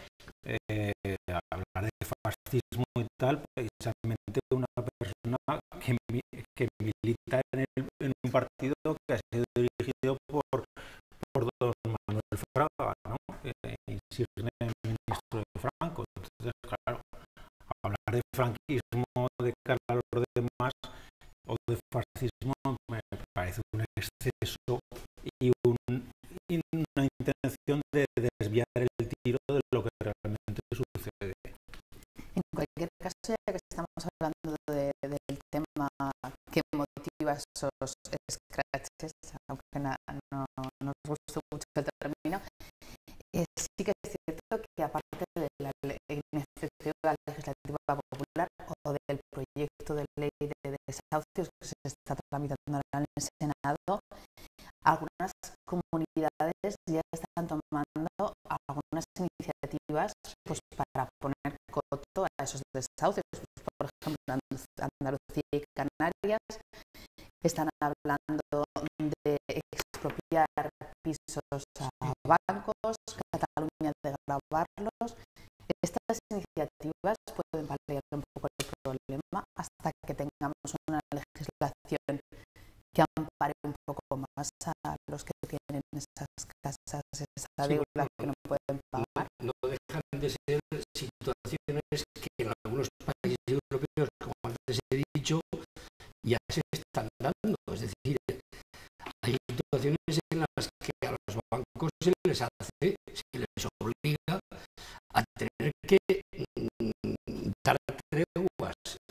Speaker 4: hablar de fascismo y tal, precisamente una persona que milita en un partido que ha sido dirigido por don Manuel Fraga, ¿no? Insigne ministro de Franco. Entonces, claro, hablar de franquismo de cara a los demás o de fascismo me parece un exceso y una intención de desviar el tiro de lo que realmente sucede.
Speaker 1: En cualquier caso, ya que estamos hablando del tema que motiva esos scratches, aunque no nos guste mucho el término, sí que es cierto que aparte de la iniciativa legislativa popular o del proyecto de ley de desahucios que se está tramitando en el Senado, algunas comunidades ya están tomando algunas iniciativas pues, para poner coto a esos desahucios. Por ejemplo, Andalucía y Canarias están hablando de expropiar pisos a bancos, Cataluña de gravarlos. Estas iniciativas pueden paliar un poco el problema hasta que tengamos una legislación que ampare un poco más a los que tienen esas casas, esa deuda que no pueden pagar.
Speaker 5: No dejan de ser situaciones que en algunos países europeos, como antes he dicho, ya se están dando. Es decir, hay situaciones en las que a los bancos se les obliga a tener que dar treguas,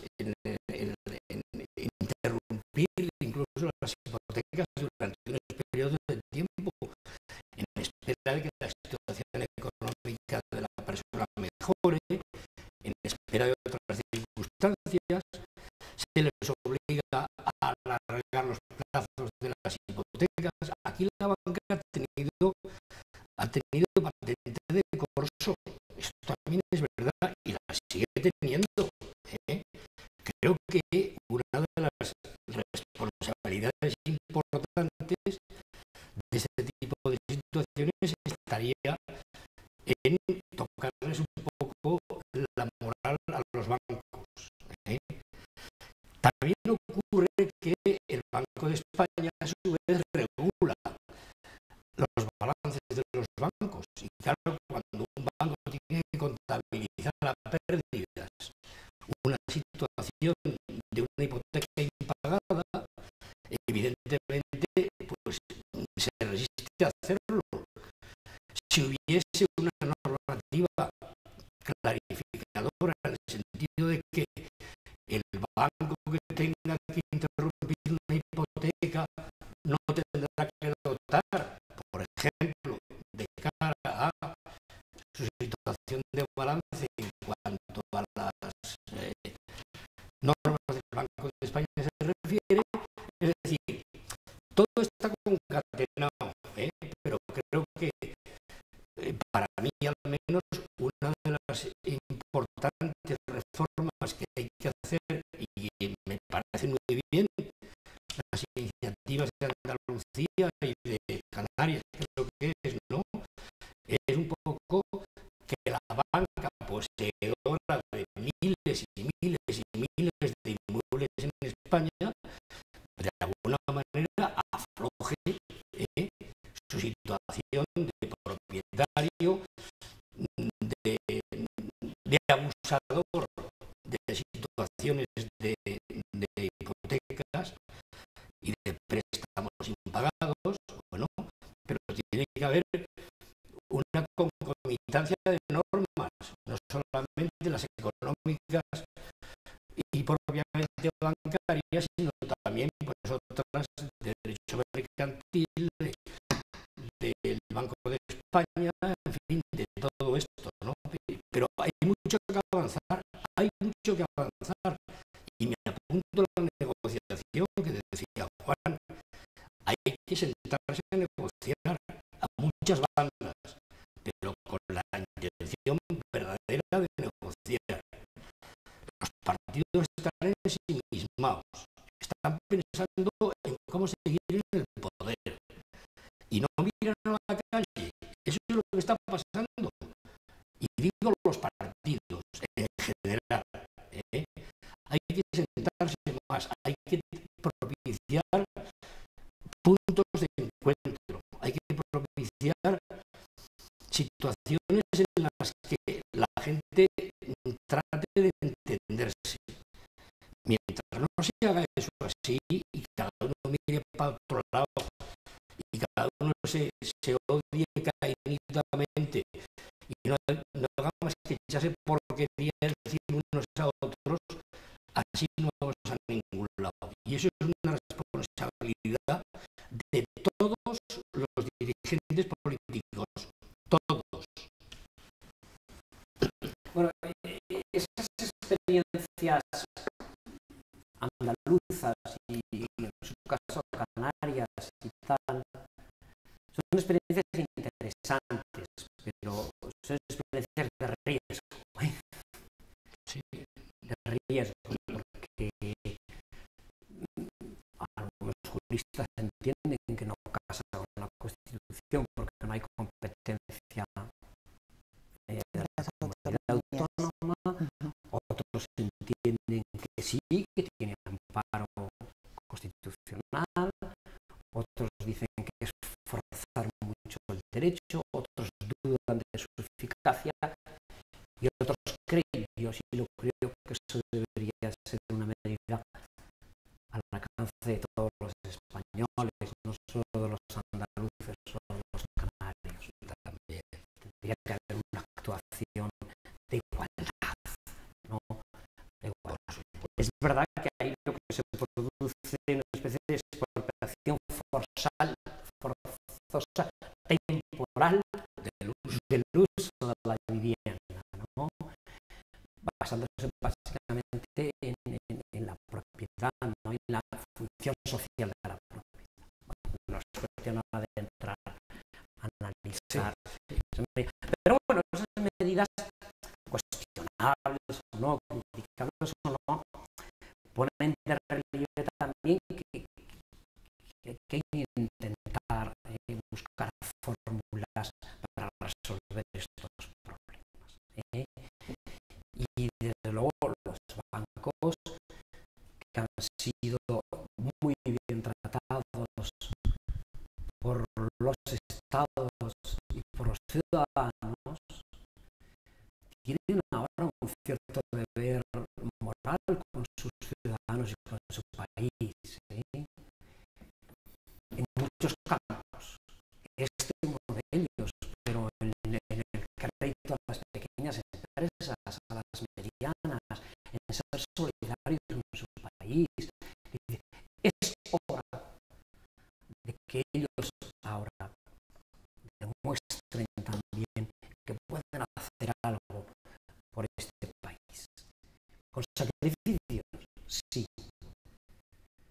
Speaker 5: interrumpir incluso las hipotecas durante unos periodos de tiempo, en espera de que la situación económica de la persona mejore, en espera de otras circunstancias, se les obliga a alargar los plazos de las hipotecas. Aquí la banca ha tenido patente de corso. Esto también es verdad y la sigue teniendo. Creo que una de las responsabilidades importantes de este tipo de situaciones estaría en tocarles un poco la moral a los bancos. También ocurre que el Banco de España a su vez regula los balances de los bancos y claro, cuando un banco tiene que contabilizar las pérdidas, una situación de una hipoteca impagada, evidentemente pues se resiste a hacerlo. Si hubiese una normativa clarificadora en el sentido de que el banco que tenga que interrumpir una hipoteca no tendrá que dotar, por ejemplo, de cara a su situación de balance en cuanto a las refiere, es decir, todo está concatenado, pero creo que para mí al menos una de las importantes reformas que hay que hacer, y me parece muy bien, las iniciativas de Andalucía y de Canarias, creo que es, ¿no? Es un poco que la banca poseedora de miles y miles y miles de inmuebles en España, de alguna manera afloje su situación de propietario, de abusador de situaciones de hipotecas y de préstamos impagados, bueno, pero tiene que haber una concomitancia de normas, no solamente las económicas y propiamente bancarias, sino también pues, otras de derecho mercantil, del Banco de España, en fin, de todo esto, ¿no? Pero hay mucho que avanzar, y me apunto a la negociación que decía Juan, hay que sentarse a negociar a muchas bandas, pero con la intención verdadera de negociar. Los partidos están ensimismados, están pensando en cómo seguir en el poder y no miran a la calle. Eso es lo que está pasando. Y digo los partidos en general. Hay que sentarse más, hay que propiciar puntos de encuentro, hay que propiciar situaciones en las que la gente trate de entenderse. Mientras no se haga eso así y cada uno mire para otro lado y cada uno se odie caídamente y no haga más que echarse porquería decir unos a otros, así no vamos a ningún lado. Y eso es una responsabilidad de todos los dirigentes políticos, todos.
Speaker 2: Bueno, esas experiencias andaluzas y en su caso canarias y tal, son experiencias interesantes, pero son experiencias de riesgo.
Speaker 5: Sí.
Speaker 2: De riesgo, porque algunos juristas entienden que no casa con la Constitución porque no hay competencia de la comunidad autónoma, otros entienden que sí, que tiene amparo constitucional, otros dicen que es forzar mucho el derecho, otros dudan de su eficacia y otros creen, yo sí lo creo, que eso debería ser una medida al alcance de todos los españoles, no solo de los andaluces o de los canarios. También tendría que haber una actuación de igualdad, ¿no? De igualdad. Es verdad que ahí lo que se produce es una especie de expropiación forzosa, temporal del uso de la vivienda, ¿no? Basándose básicamente en la propiedad, ¿no? Y la función social de la propiedad. Bueno, no es cuestión de entrar a analizar. Sí. Pero bueno, esas medidas cuestionables o no, criticables o no, ponen de relieve también que hay que intentar buscar fórmulas para resolver estos problemas. Y desde luego los bancos, que han sido muy bien tratados por los estados y por los ciudadanos, tienen ahora un cierto deber moral con sus ciudadanos y con su país. En muchos campos, este es uno de ellos, pero en el crédito a las pequeñas empresas, a las medianas, en ser solidarios en su país. Es hora de que ellos ahora demuestren también que pueden hacer algo por este país. Con sacrificios, sí,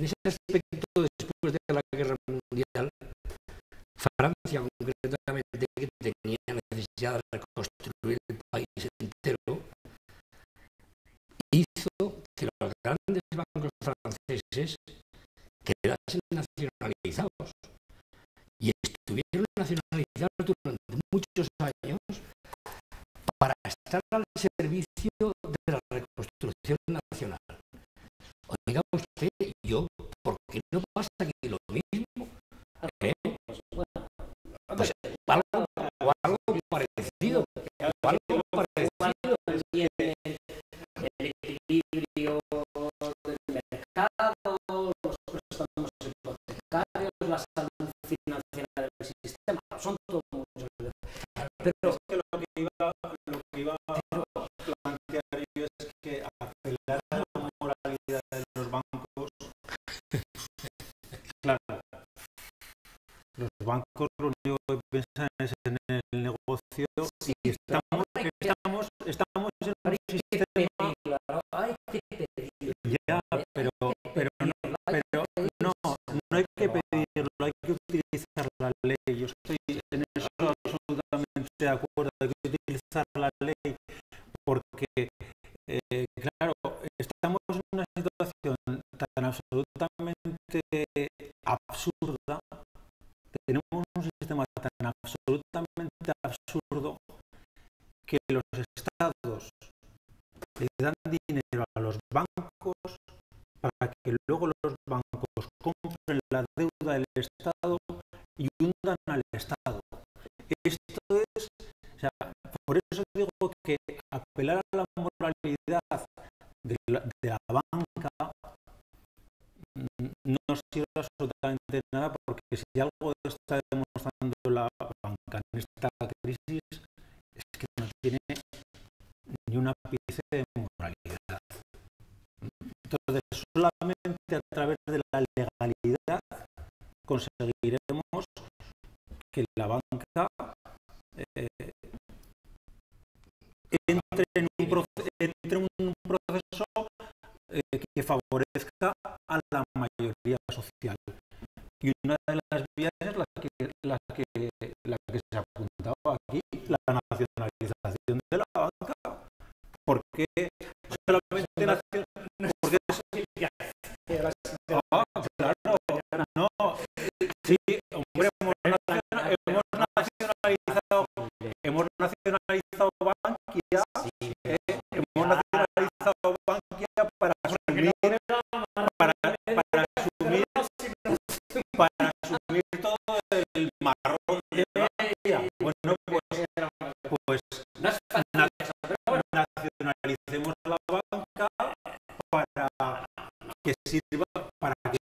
Speaker 5: ese aspecto, después de la Guerra Mundial, Francia concretamente, que tenía necesidad de reconstruir el país entero, hizo que los grandes bancos franceses quedasen nacionalizados y estuvieron nacionalizados durante muchos años para estar al servicio de la reconstrucción nacional. Oiga usted, yo, ¿por qué no pasa aquí lo mismo? Pues algo parecido. Algo parecido.
Speaker 2: El equilibrio del mercado, los préstamos hipotecarios, la salud financiera del sistema, son todo muchos. Pero
Speaker 4: es que lo que iba a plantear yo es que apelar a la moralidad de los bancos, claro, los bancos lo único que piensan es en el negocio y estamos en un sistema. Ya, pero no hay que pedirlo, hay que utilizar la ley. Yo estoy en eso absolutamente de acuerdo, hay que utilizar la ley porque, claro, estamos en una situación tan absolutamente absurda, tenemos un sistema tan absolutamente absurdo que los estados le dan dinero a los bancos para que luego los bancos compren la deuda del Estado y hundan al Estado. Esto es, o sea, por eso digo que apelar a la moralidad de la banca no sirve absolutamente nada, porque si algo está demostrando la banca en esta crisis es que no tiene ni un ápice de moralidad. Entonces, solamente a través de la legalidad conseguiremos que la banca entre en un proceso que favorezca a la mayoría social. Y una de las vías es la que se apuntaba aquí, la nacionalización de la banca. Porque solamente porque claro, no, sí, hombre, hemos nacionalizado Bankia, hemos nacionalizado Bankia para asumir todo el marrón de Bankia. Bueno, pues nacionalicemos la banca para que sirva, para que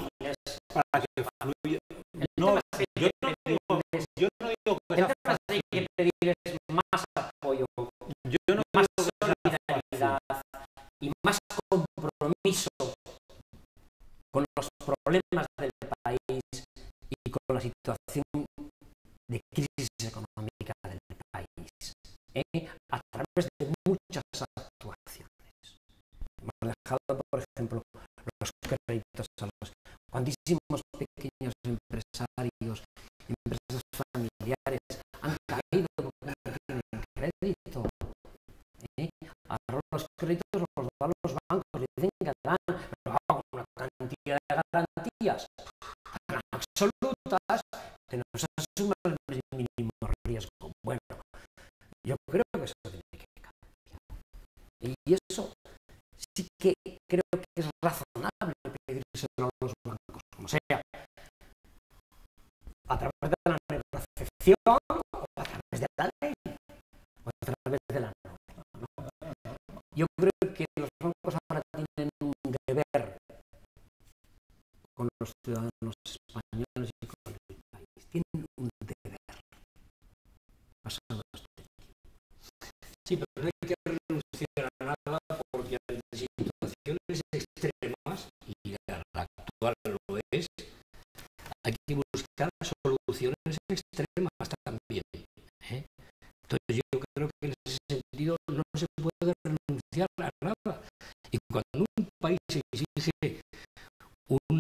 Speaker 4: fluya. No, yo no digo que sea fácil.
Speaker 2: hay que pedirles más apoyo,
Speaker 4: Yo no
Speaker 2: más
Speaker 4: digo que sea
Speaker 2: solidaridad y más compromiso con los problemas del país y con la situación de crisis económica del país, a través de muchas actuaciones. Hemos dejado, por ejemplo, los créditos a los cuantísimos pequeños empresarios, empresas familiares han caído porque no tienen crédito. Ahora los créditos los dan los bancos, dicen que dan, pero con una cantidad de garantías tan absolutas que no se asume el mínimo riesgo. Bueno, yo creo que eso tiene que cambiar. Y eso sí que creo que es razonable pedírselo a los bancos, como sea, a través de la negociación o a través de la ley o a través de la norma. Yo creo que los bancos ahora tienen un deber con los ciudadanos españoles y con el país. Tienen un deber. Pasado esto.
Speaker 5: Sí, pero no hay que renunciar a nada, porque ante situaciones extremas, y la actual lo es, hay que buscar soluciones extremas también. Entonces yo creo que en ese sentido no se puede renunciar a nada. Y cuando un país exige un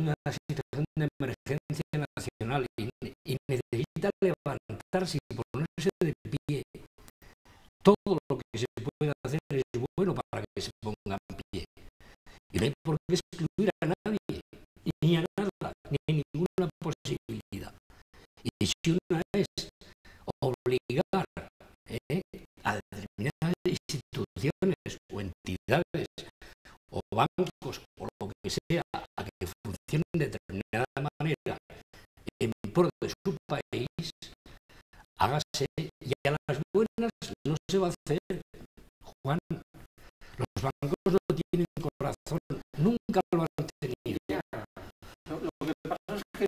Speaker 5: una situación de emergencia nacional y necesita levantarse y ponerse de pie. Todo lo que se puede hacer es bueno para que se ponga en pie. Y no hay por qué excluir a nadie, ni a nada, ni a ninguna posibilidad. Y si una es obligar a determinadas instituciones o entidades o bancos o lo que sea a que funcionen de determinada manera en pro de su país, hágase, y a las buenas no se va a hacer, Juan. Los bancos no tienen corazón, nunca lo han tenido.
Speaker 3: Lo que pasa es que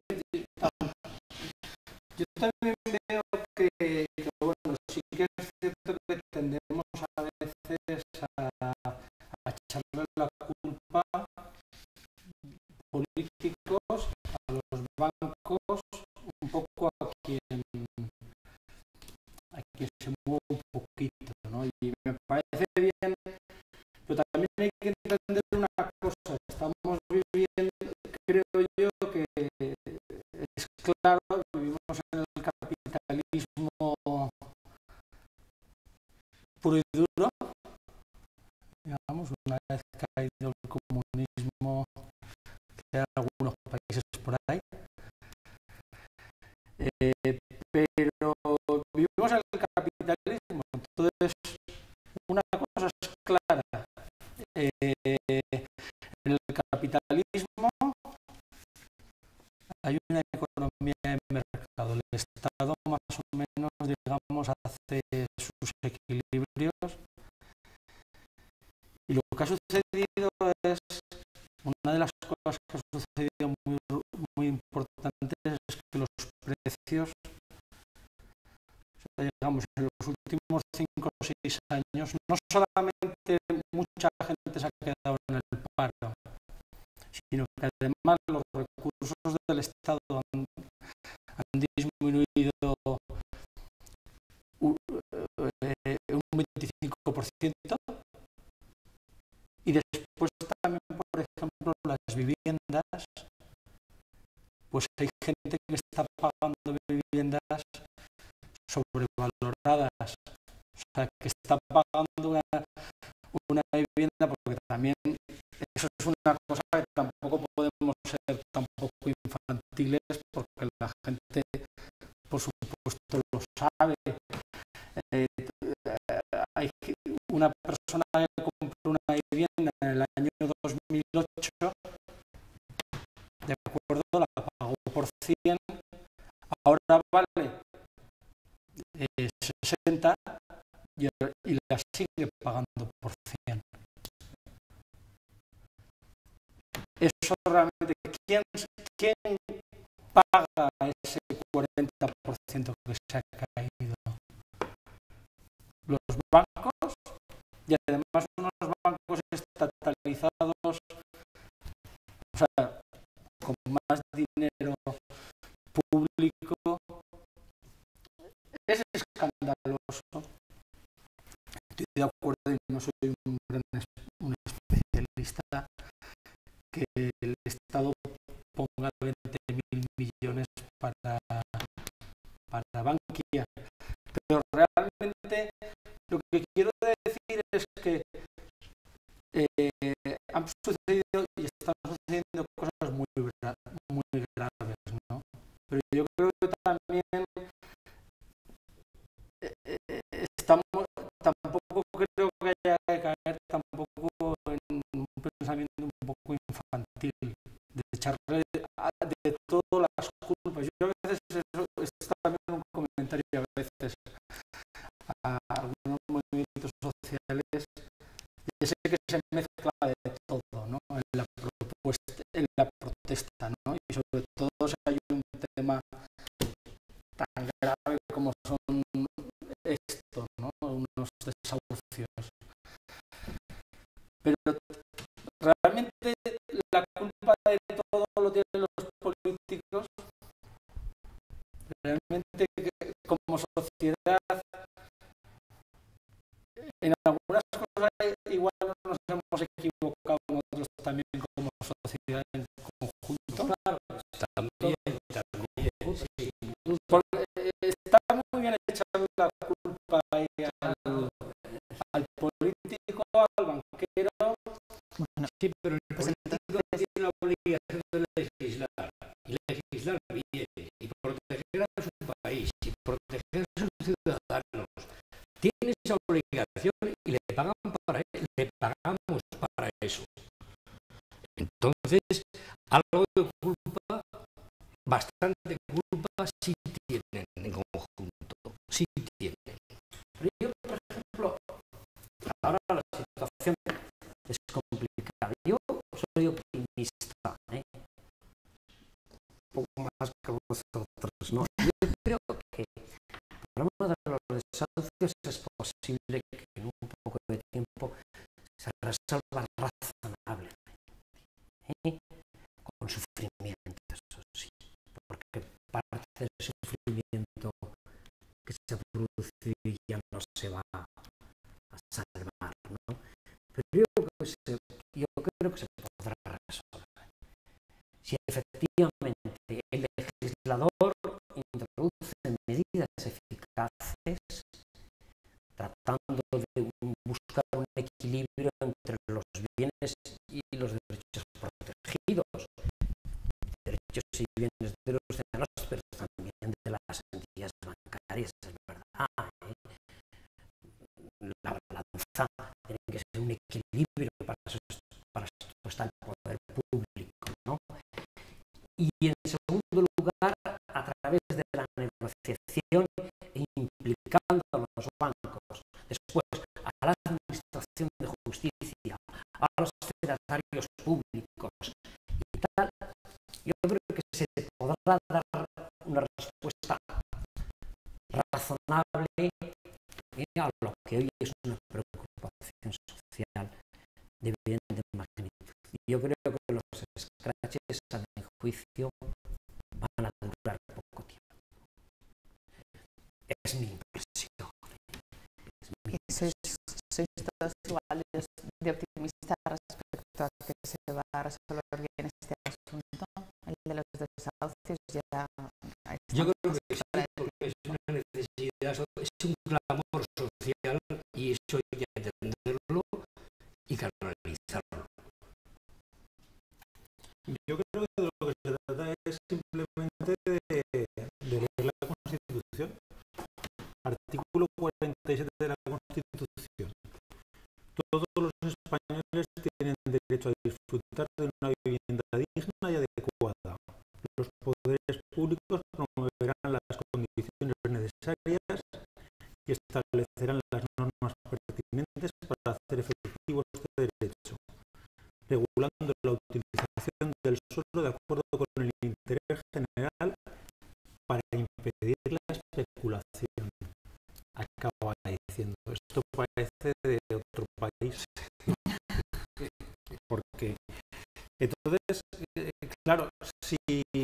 Speaker 3: yo también veo que bueno, sí que es cierto que tendemos a veces a echarle la culpa políticos a los bancos, un poco a quien se mueve un poquito, ¿no? Y me parece bien, pero también hay que entender una cosa: estamos viviendo, creo yo, que es claro, vivimos en el capitalismo puro y duro, digamos, una vez caído el comunismo, que hay algunos países por ahí, pero vivimos en el capitalismo. Entonces, una cosa es clara: en el capitalismo hay una economía de mercado. El Estado más o menos, digamos, hace sus equilibrios, y lo que ha sucedido es, una de las cosas que ha sucedido muy importantes es que los precios, digamos, en los últimos 5 o 6 años, no solamente mucha gente se ha quedado en el paro, sino que además los recursos del Estado han disminuido un 25%, y después también, por ejemplo, las viviendas, pues hay gente que está pagando viviendas sobrevaloradas, o sea, que está pagando una vivienda, porque también eso es una cosa que tampoco podemos ser tampoco infantiles, porque la gente, por supuesto, lo sabe. Hay una persona que compró una vivienda en el año 2008, de acuerdo, la pagó por 100, ahora vale 60 y la sigue pagando por 100. Eso realmente, ¿quién paga ese 40% que se ha caído? Los bancos, y además unos bancos estatalizados, o sea, con más dinero público. Es escandaloso. Estoy de acuerdo, y no soy un especialista, que el Estado ponga 20.000 millones para Bankia, pero realmente lo que quiero decir es que han sucedido y están sucediendo cosas muy graves, ¿no? Pero yo creo que también tampoco creo que haya que caer tampoco en un pensamiento un poco infantil, de echarle de todo las culpas. Yo a veces, esto también es un comentario a veces a algunos movimientos sociales, y sé que se mezcla de todo, ¿no? En la protesta, ¿no? Y sobre todo si hay un tema tan grave como son esto, ¿no? Unos desahucios. Pero realmente la culpa de todo lo tienen los políticos. Realmente, como sociedad, en algunas cosas igual nos hemos equivocado nosotros también como sociedad en conjunto. Está muy bien echarle la culpa ahí al político, al banquero.
Speaker 1: Bueno,
Speaker 5: Sí, pero el
Speaker 1: pues
Speaker 5: político tiene la obligación de legislar, y legislar bien, y proteger a su país, y proteger a sus ciudadanos. Tiene esa obligación y le pagamos para eso. Entonces, algo de culpa, bastante culpa sí tienen en conjunto, sí tienen.
Speaker 2: Pero yo, por ejemplo, ahora la situación es complicada. Yo soy optimista, un poco más que vosotros, ¿no? Yo creo que para uno de los desahucios es posible que en un poco de tiempo se resuelva razonablemente, con sufrimiento, eso sí, porque parte del sufrimiento que se produce ya no se va a salvar, ¿no? Pero yo creo que se podrá resolver. Si efectivamente el legislador introduce medidas eficaces, tratando de buscar un equilibrio entre los bienes y los derechos protegidos, derechos y bienes de los ciudadanos, pero también de las entidades bancarias, es verdad. La balanza tiene que ser un equilibrio, para eso está el poder público, ¿no? Y en segundo lugar, a través de la negociación e implicando a los bancos, después a la administración de justicia, a los fedatarios públicos y tal, yo creo que se podrá dar una respuesta razonable a lo que hoy es una preocupación social de bien de magnitud. Y yo creo que los escraches, a mi juicio, van a durar poco tiempo. Es mi impresión.
Speaker 1: sois todos iguales de optimistas respecto a que se va a resolver bien este asunto, el de los desahucios ya.
Speaker 5: Yo creo que sí, porque es una necesidad, es un clamor social y eso hay que entenderlo y canalizarlo.
Speaker 4: Yo creo que de lo que se trata es simplemente de leer la Constitución. Artículo 47 de la Constitución. Todos los españoles tienen derecho a disfrutar de una vivienda digna y adecuada. Los poderes públicos promoverán las condiciones necesarias y establecerán las normas pertinentes para hacer efectivo este derecho, regulando la utilización del suelo de acuerdo con el interés general para impedir la especulación. Acaba diciendo, esto parece de otro país. Porque entonces, claro, si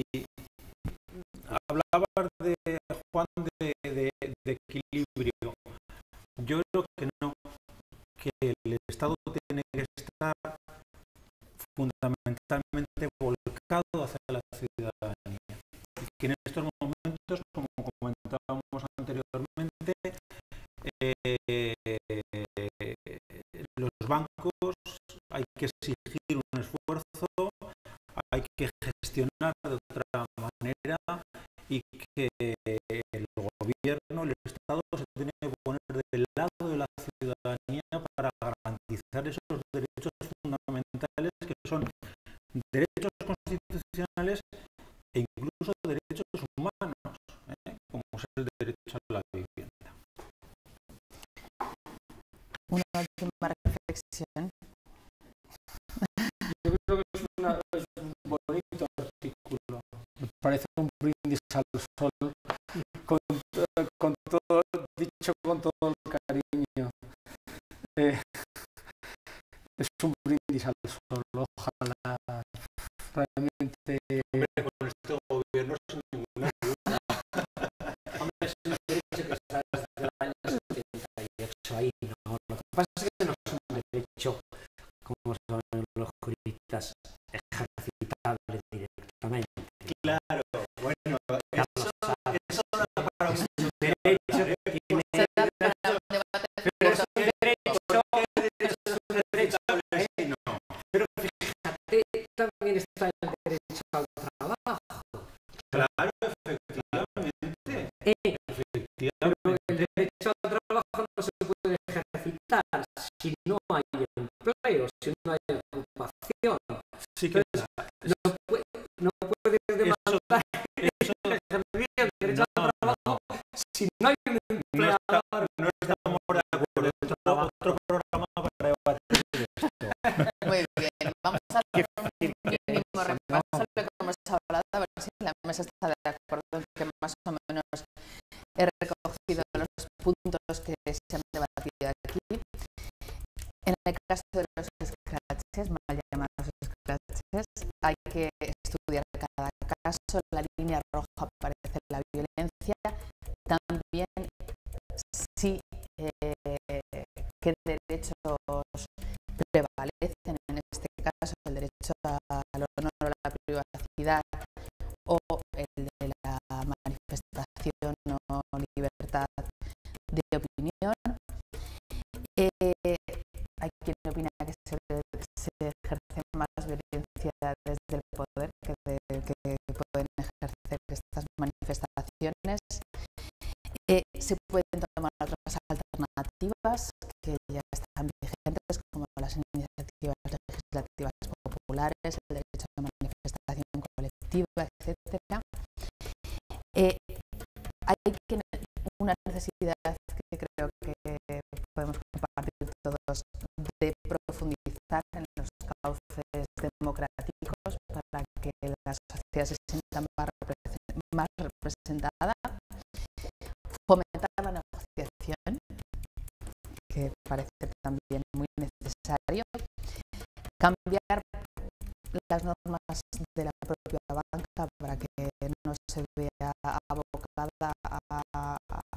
Speaker 4: hablabas de Juan de equilibrio, yo creo que no, que el Estado tiene que estar fundamentalmente volcado hacia la ciudadanía. Y que en estos momentos, como comentábamos anteriormente, los bancos hay que exigir un esfuerzo, hay que gestionar de otra manera y que el gobierno, el Estado se tiene que poner del lado de la ciudadanía para garantizar esos derechos fundamentales que son derechos constitucionales e incluso derechos humanos, como es el derecho a la vivienda.
Speaker 1: Una última reflexión.
Speaker 3: Yo creo que es un bonito artículo. Me parece un brindis al sol, con todo dicho con todo el cariño. Es un brindis al sol. Ojalá realmente.
Speaker 4: Con este gobierno sin ninguna ayuda.
Speaker 2: Hombre, es una derecho que está desde el año 78 ahí, ¿no? Lo que pasa es que no es un derecho, como saben los juristas, ejercitable directamente.
Speaker 4: Claro, bueno, eso
Speaker 2: si no hay empleo, si no hay ocupación.
Speaker 4: Sí que
Speaker 2: No puedes demandar el derecho al trabajo si no hay un empleador.
Speaker 4: no estamos de acuerdo. Otro programa para debatir esto.
Speaker 1: Muy bien, vamos a hacer un mínimo repaso de lo que hemos hablado, a ver si la mesa está de acuerdo en que más o menos he recogido los puntos que se han debatido aquí. En el caso de los scratches, mal llamados scratches, hay que estudiar cada caso. La línea roja aparece la violencia. También si qué derechos prevalecen, en este caso el derecho al honor o a la privacidad o el de la manifestación o libertad de opinión. Hay quien opina que se ejerce más violencia desde el poder que pueden ejercer estas manifestaciones. Se pueden tomar otras alternativas que ya están vigentes, como las iniciativas legislativas populares, el derecho a la manifestación colectiva, etc. Hay una necesidad que creo que podemos compartir todos de profundizar en los cauces democráticos para que la sociedad se sienta más representada, fomentar la negociación, que parece también muy necesario, cambiar las normas de la propia banca para que no se vea abocada a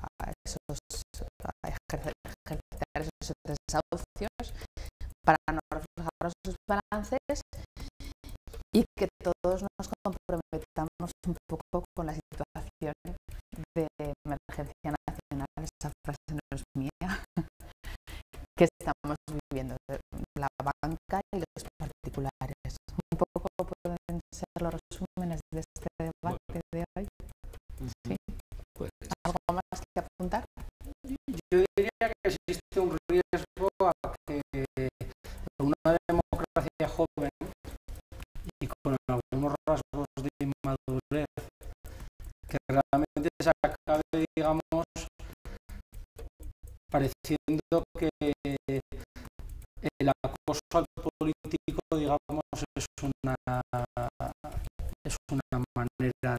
Speaker 1: ejercer esos desahucios, para no reflejar sus balances, y que todos nos comprometamos un poco con la situación de emergencia nacional. Esa frase no es mía, que estamos viviendo, la banca y los particulares. Un poco pueden ser los resúmenes de este debate de hoy. ¿Sí?
Speaker 2: Pues,
Speaker 1: ¿Algo más que apuntar?
Speaker 3: Yo diría que existe un riesgo a que una democracia joven y con algunos rasgos de inmadurez, que realmente se acabe, digamos, pareciendo que el acoso al político, digamos, es una manera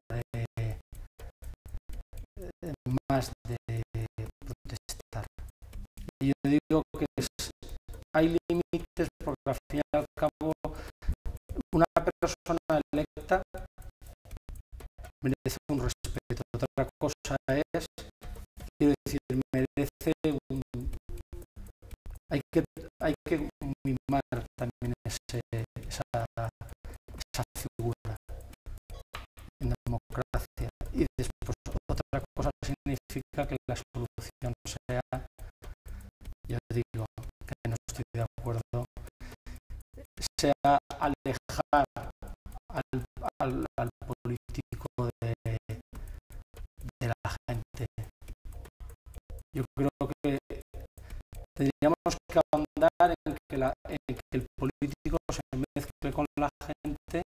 Speaker 3: más de protestar. Y yo digo que hay límites, porque al fin y al cabo una persona electa merece un respeto. Otra cosa es, quiero decir, merece hay que mimar también esa figura en democracia. Y después otra cosa significa que la solución sea, yo digo que no estoy de acuerdo, sea alejar al político de la gente. Yo creo que tendríamos que ahondar en que el político se mezcle con la gente,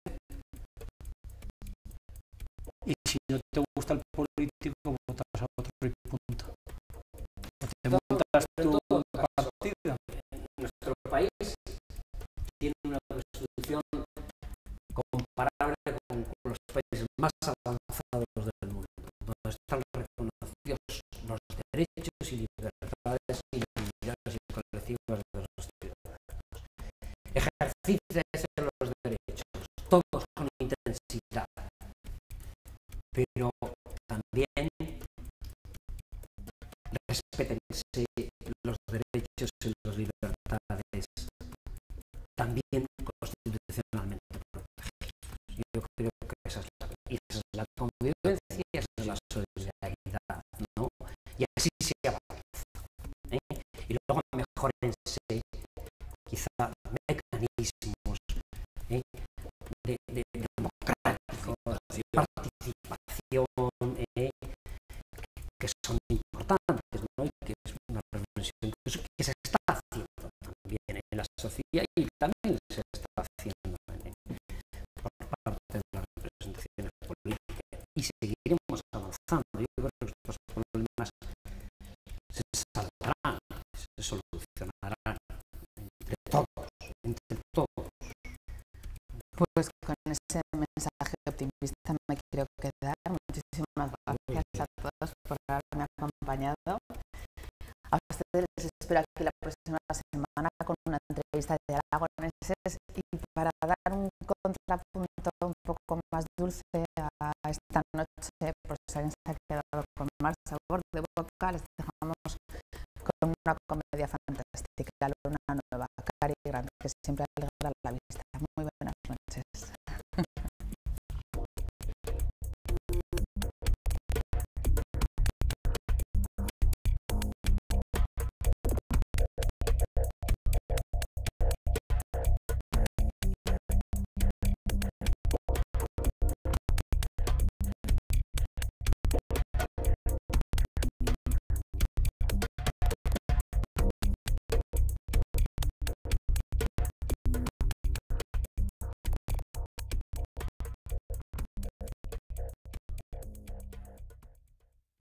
Speaker 3: y si no te gusta el político, votas a otro y punto. Te montas tú un partido.
Speaker 2: Nuestro país tiene una constitución comparable con los países más avanzados del mundo, donde están reconocidos los derechos y libertades individuales y colectivas de los ciudadanos. Ejercítense los derechos, todos con intensidad, pero también respétense los derechos y las libertades, también constitucionalmente protegidos. Yo creo que esa es la convivencia, esa es la solidaridad, ¿no? Y así se avanza, ¿eh? Y luego mejórense quizá mecanismos de democráticos, de participación, que son importantes, ¿no? Y que es una reflexión que se está haciendo también. sociedad y también se está haciendo por parte de las representaciones políticas y seguiremos avanzando. Yo creo que estos problemas se saldrán, se solucionarán entre todos.
Speaker 1: Pues con ese mensaje optimista me quiero quedar. Muchísimas gracias a todos por haberme acompañado. A ustedes les espero aquí la próxima semana con una entrevista de aragoneses y para dar un contrapunto un poco más dulce a esta noche, por si alguien se ha quedado con mal sabor de boca, les dejamos con una comedia fantástica, una nueva, Cary Grant, que siempre alegra la vista. Muy buenas noches.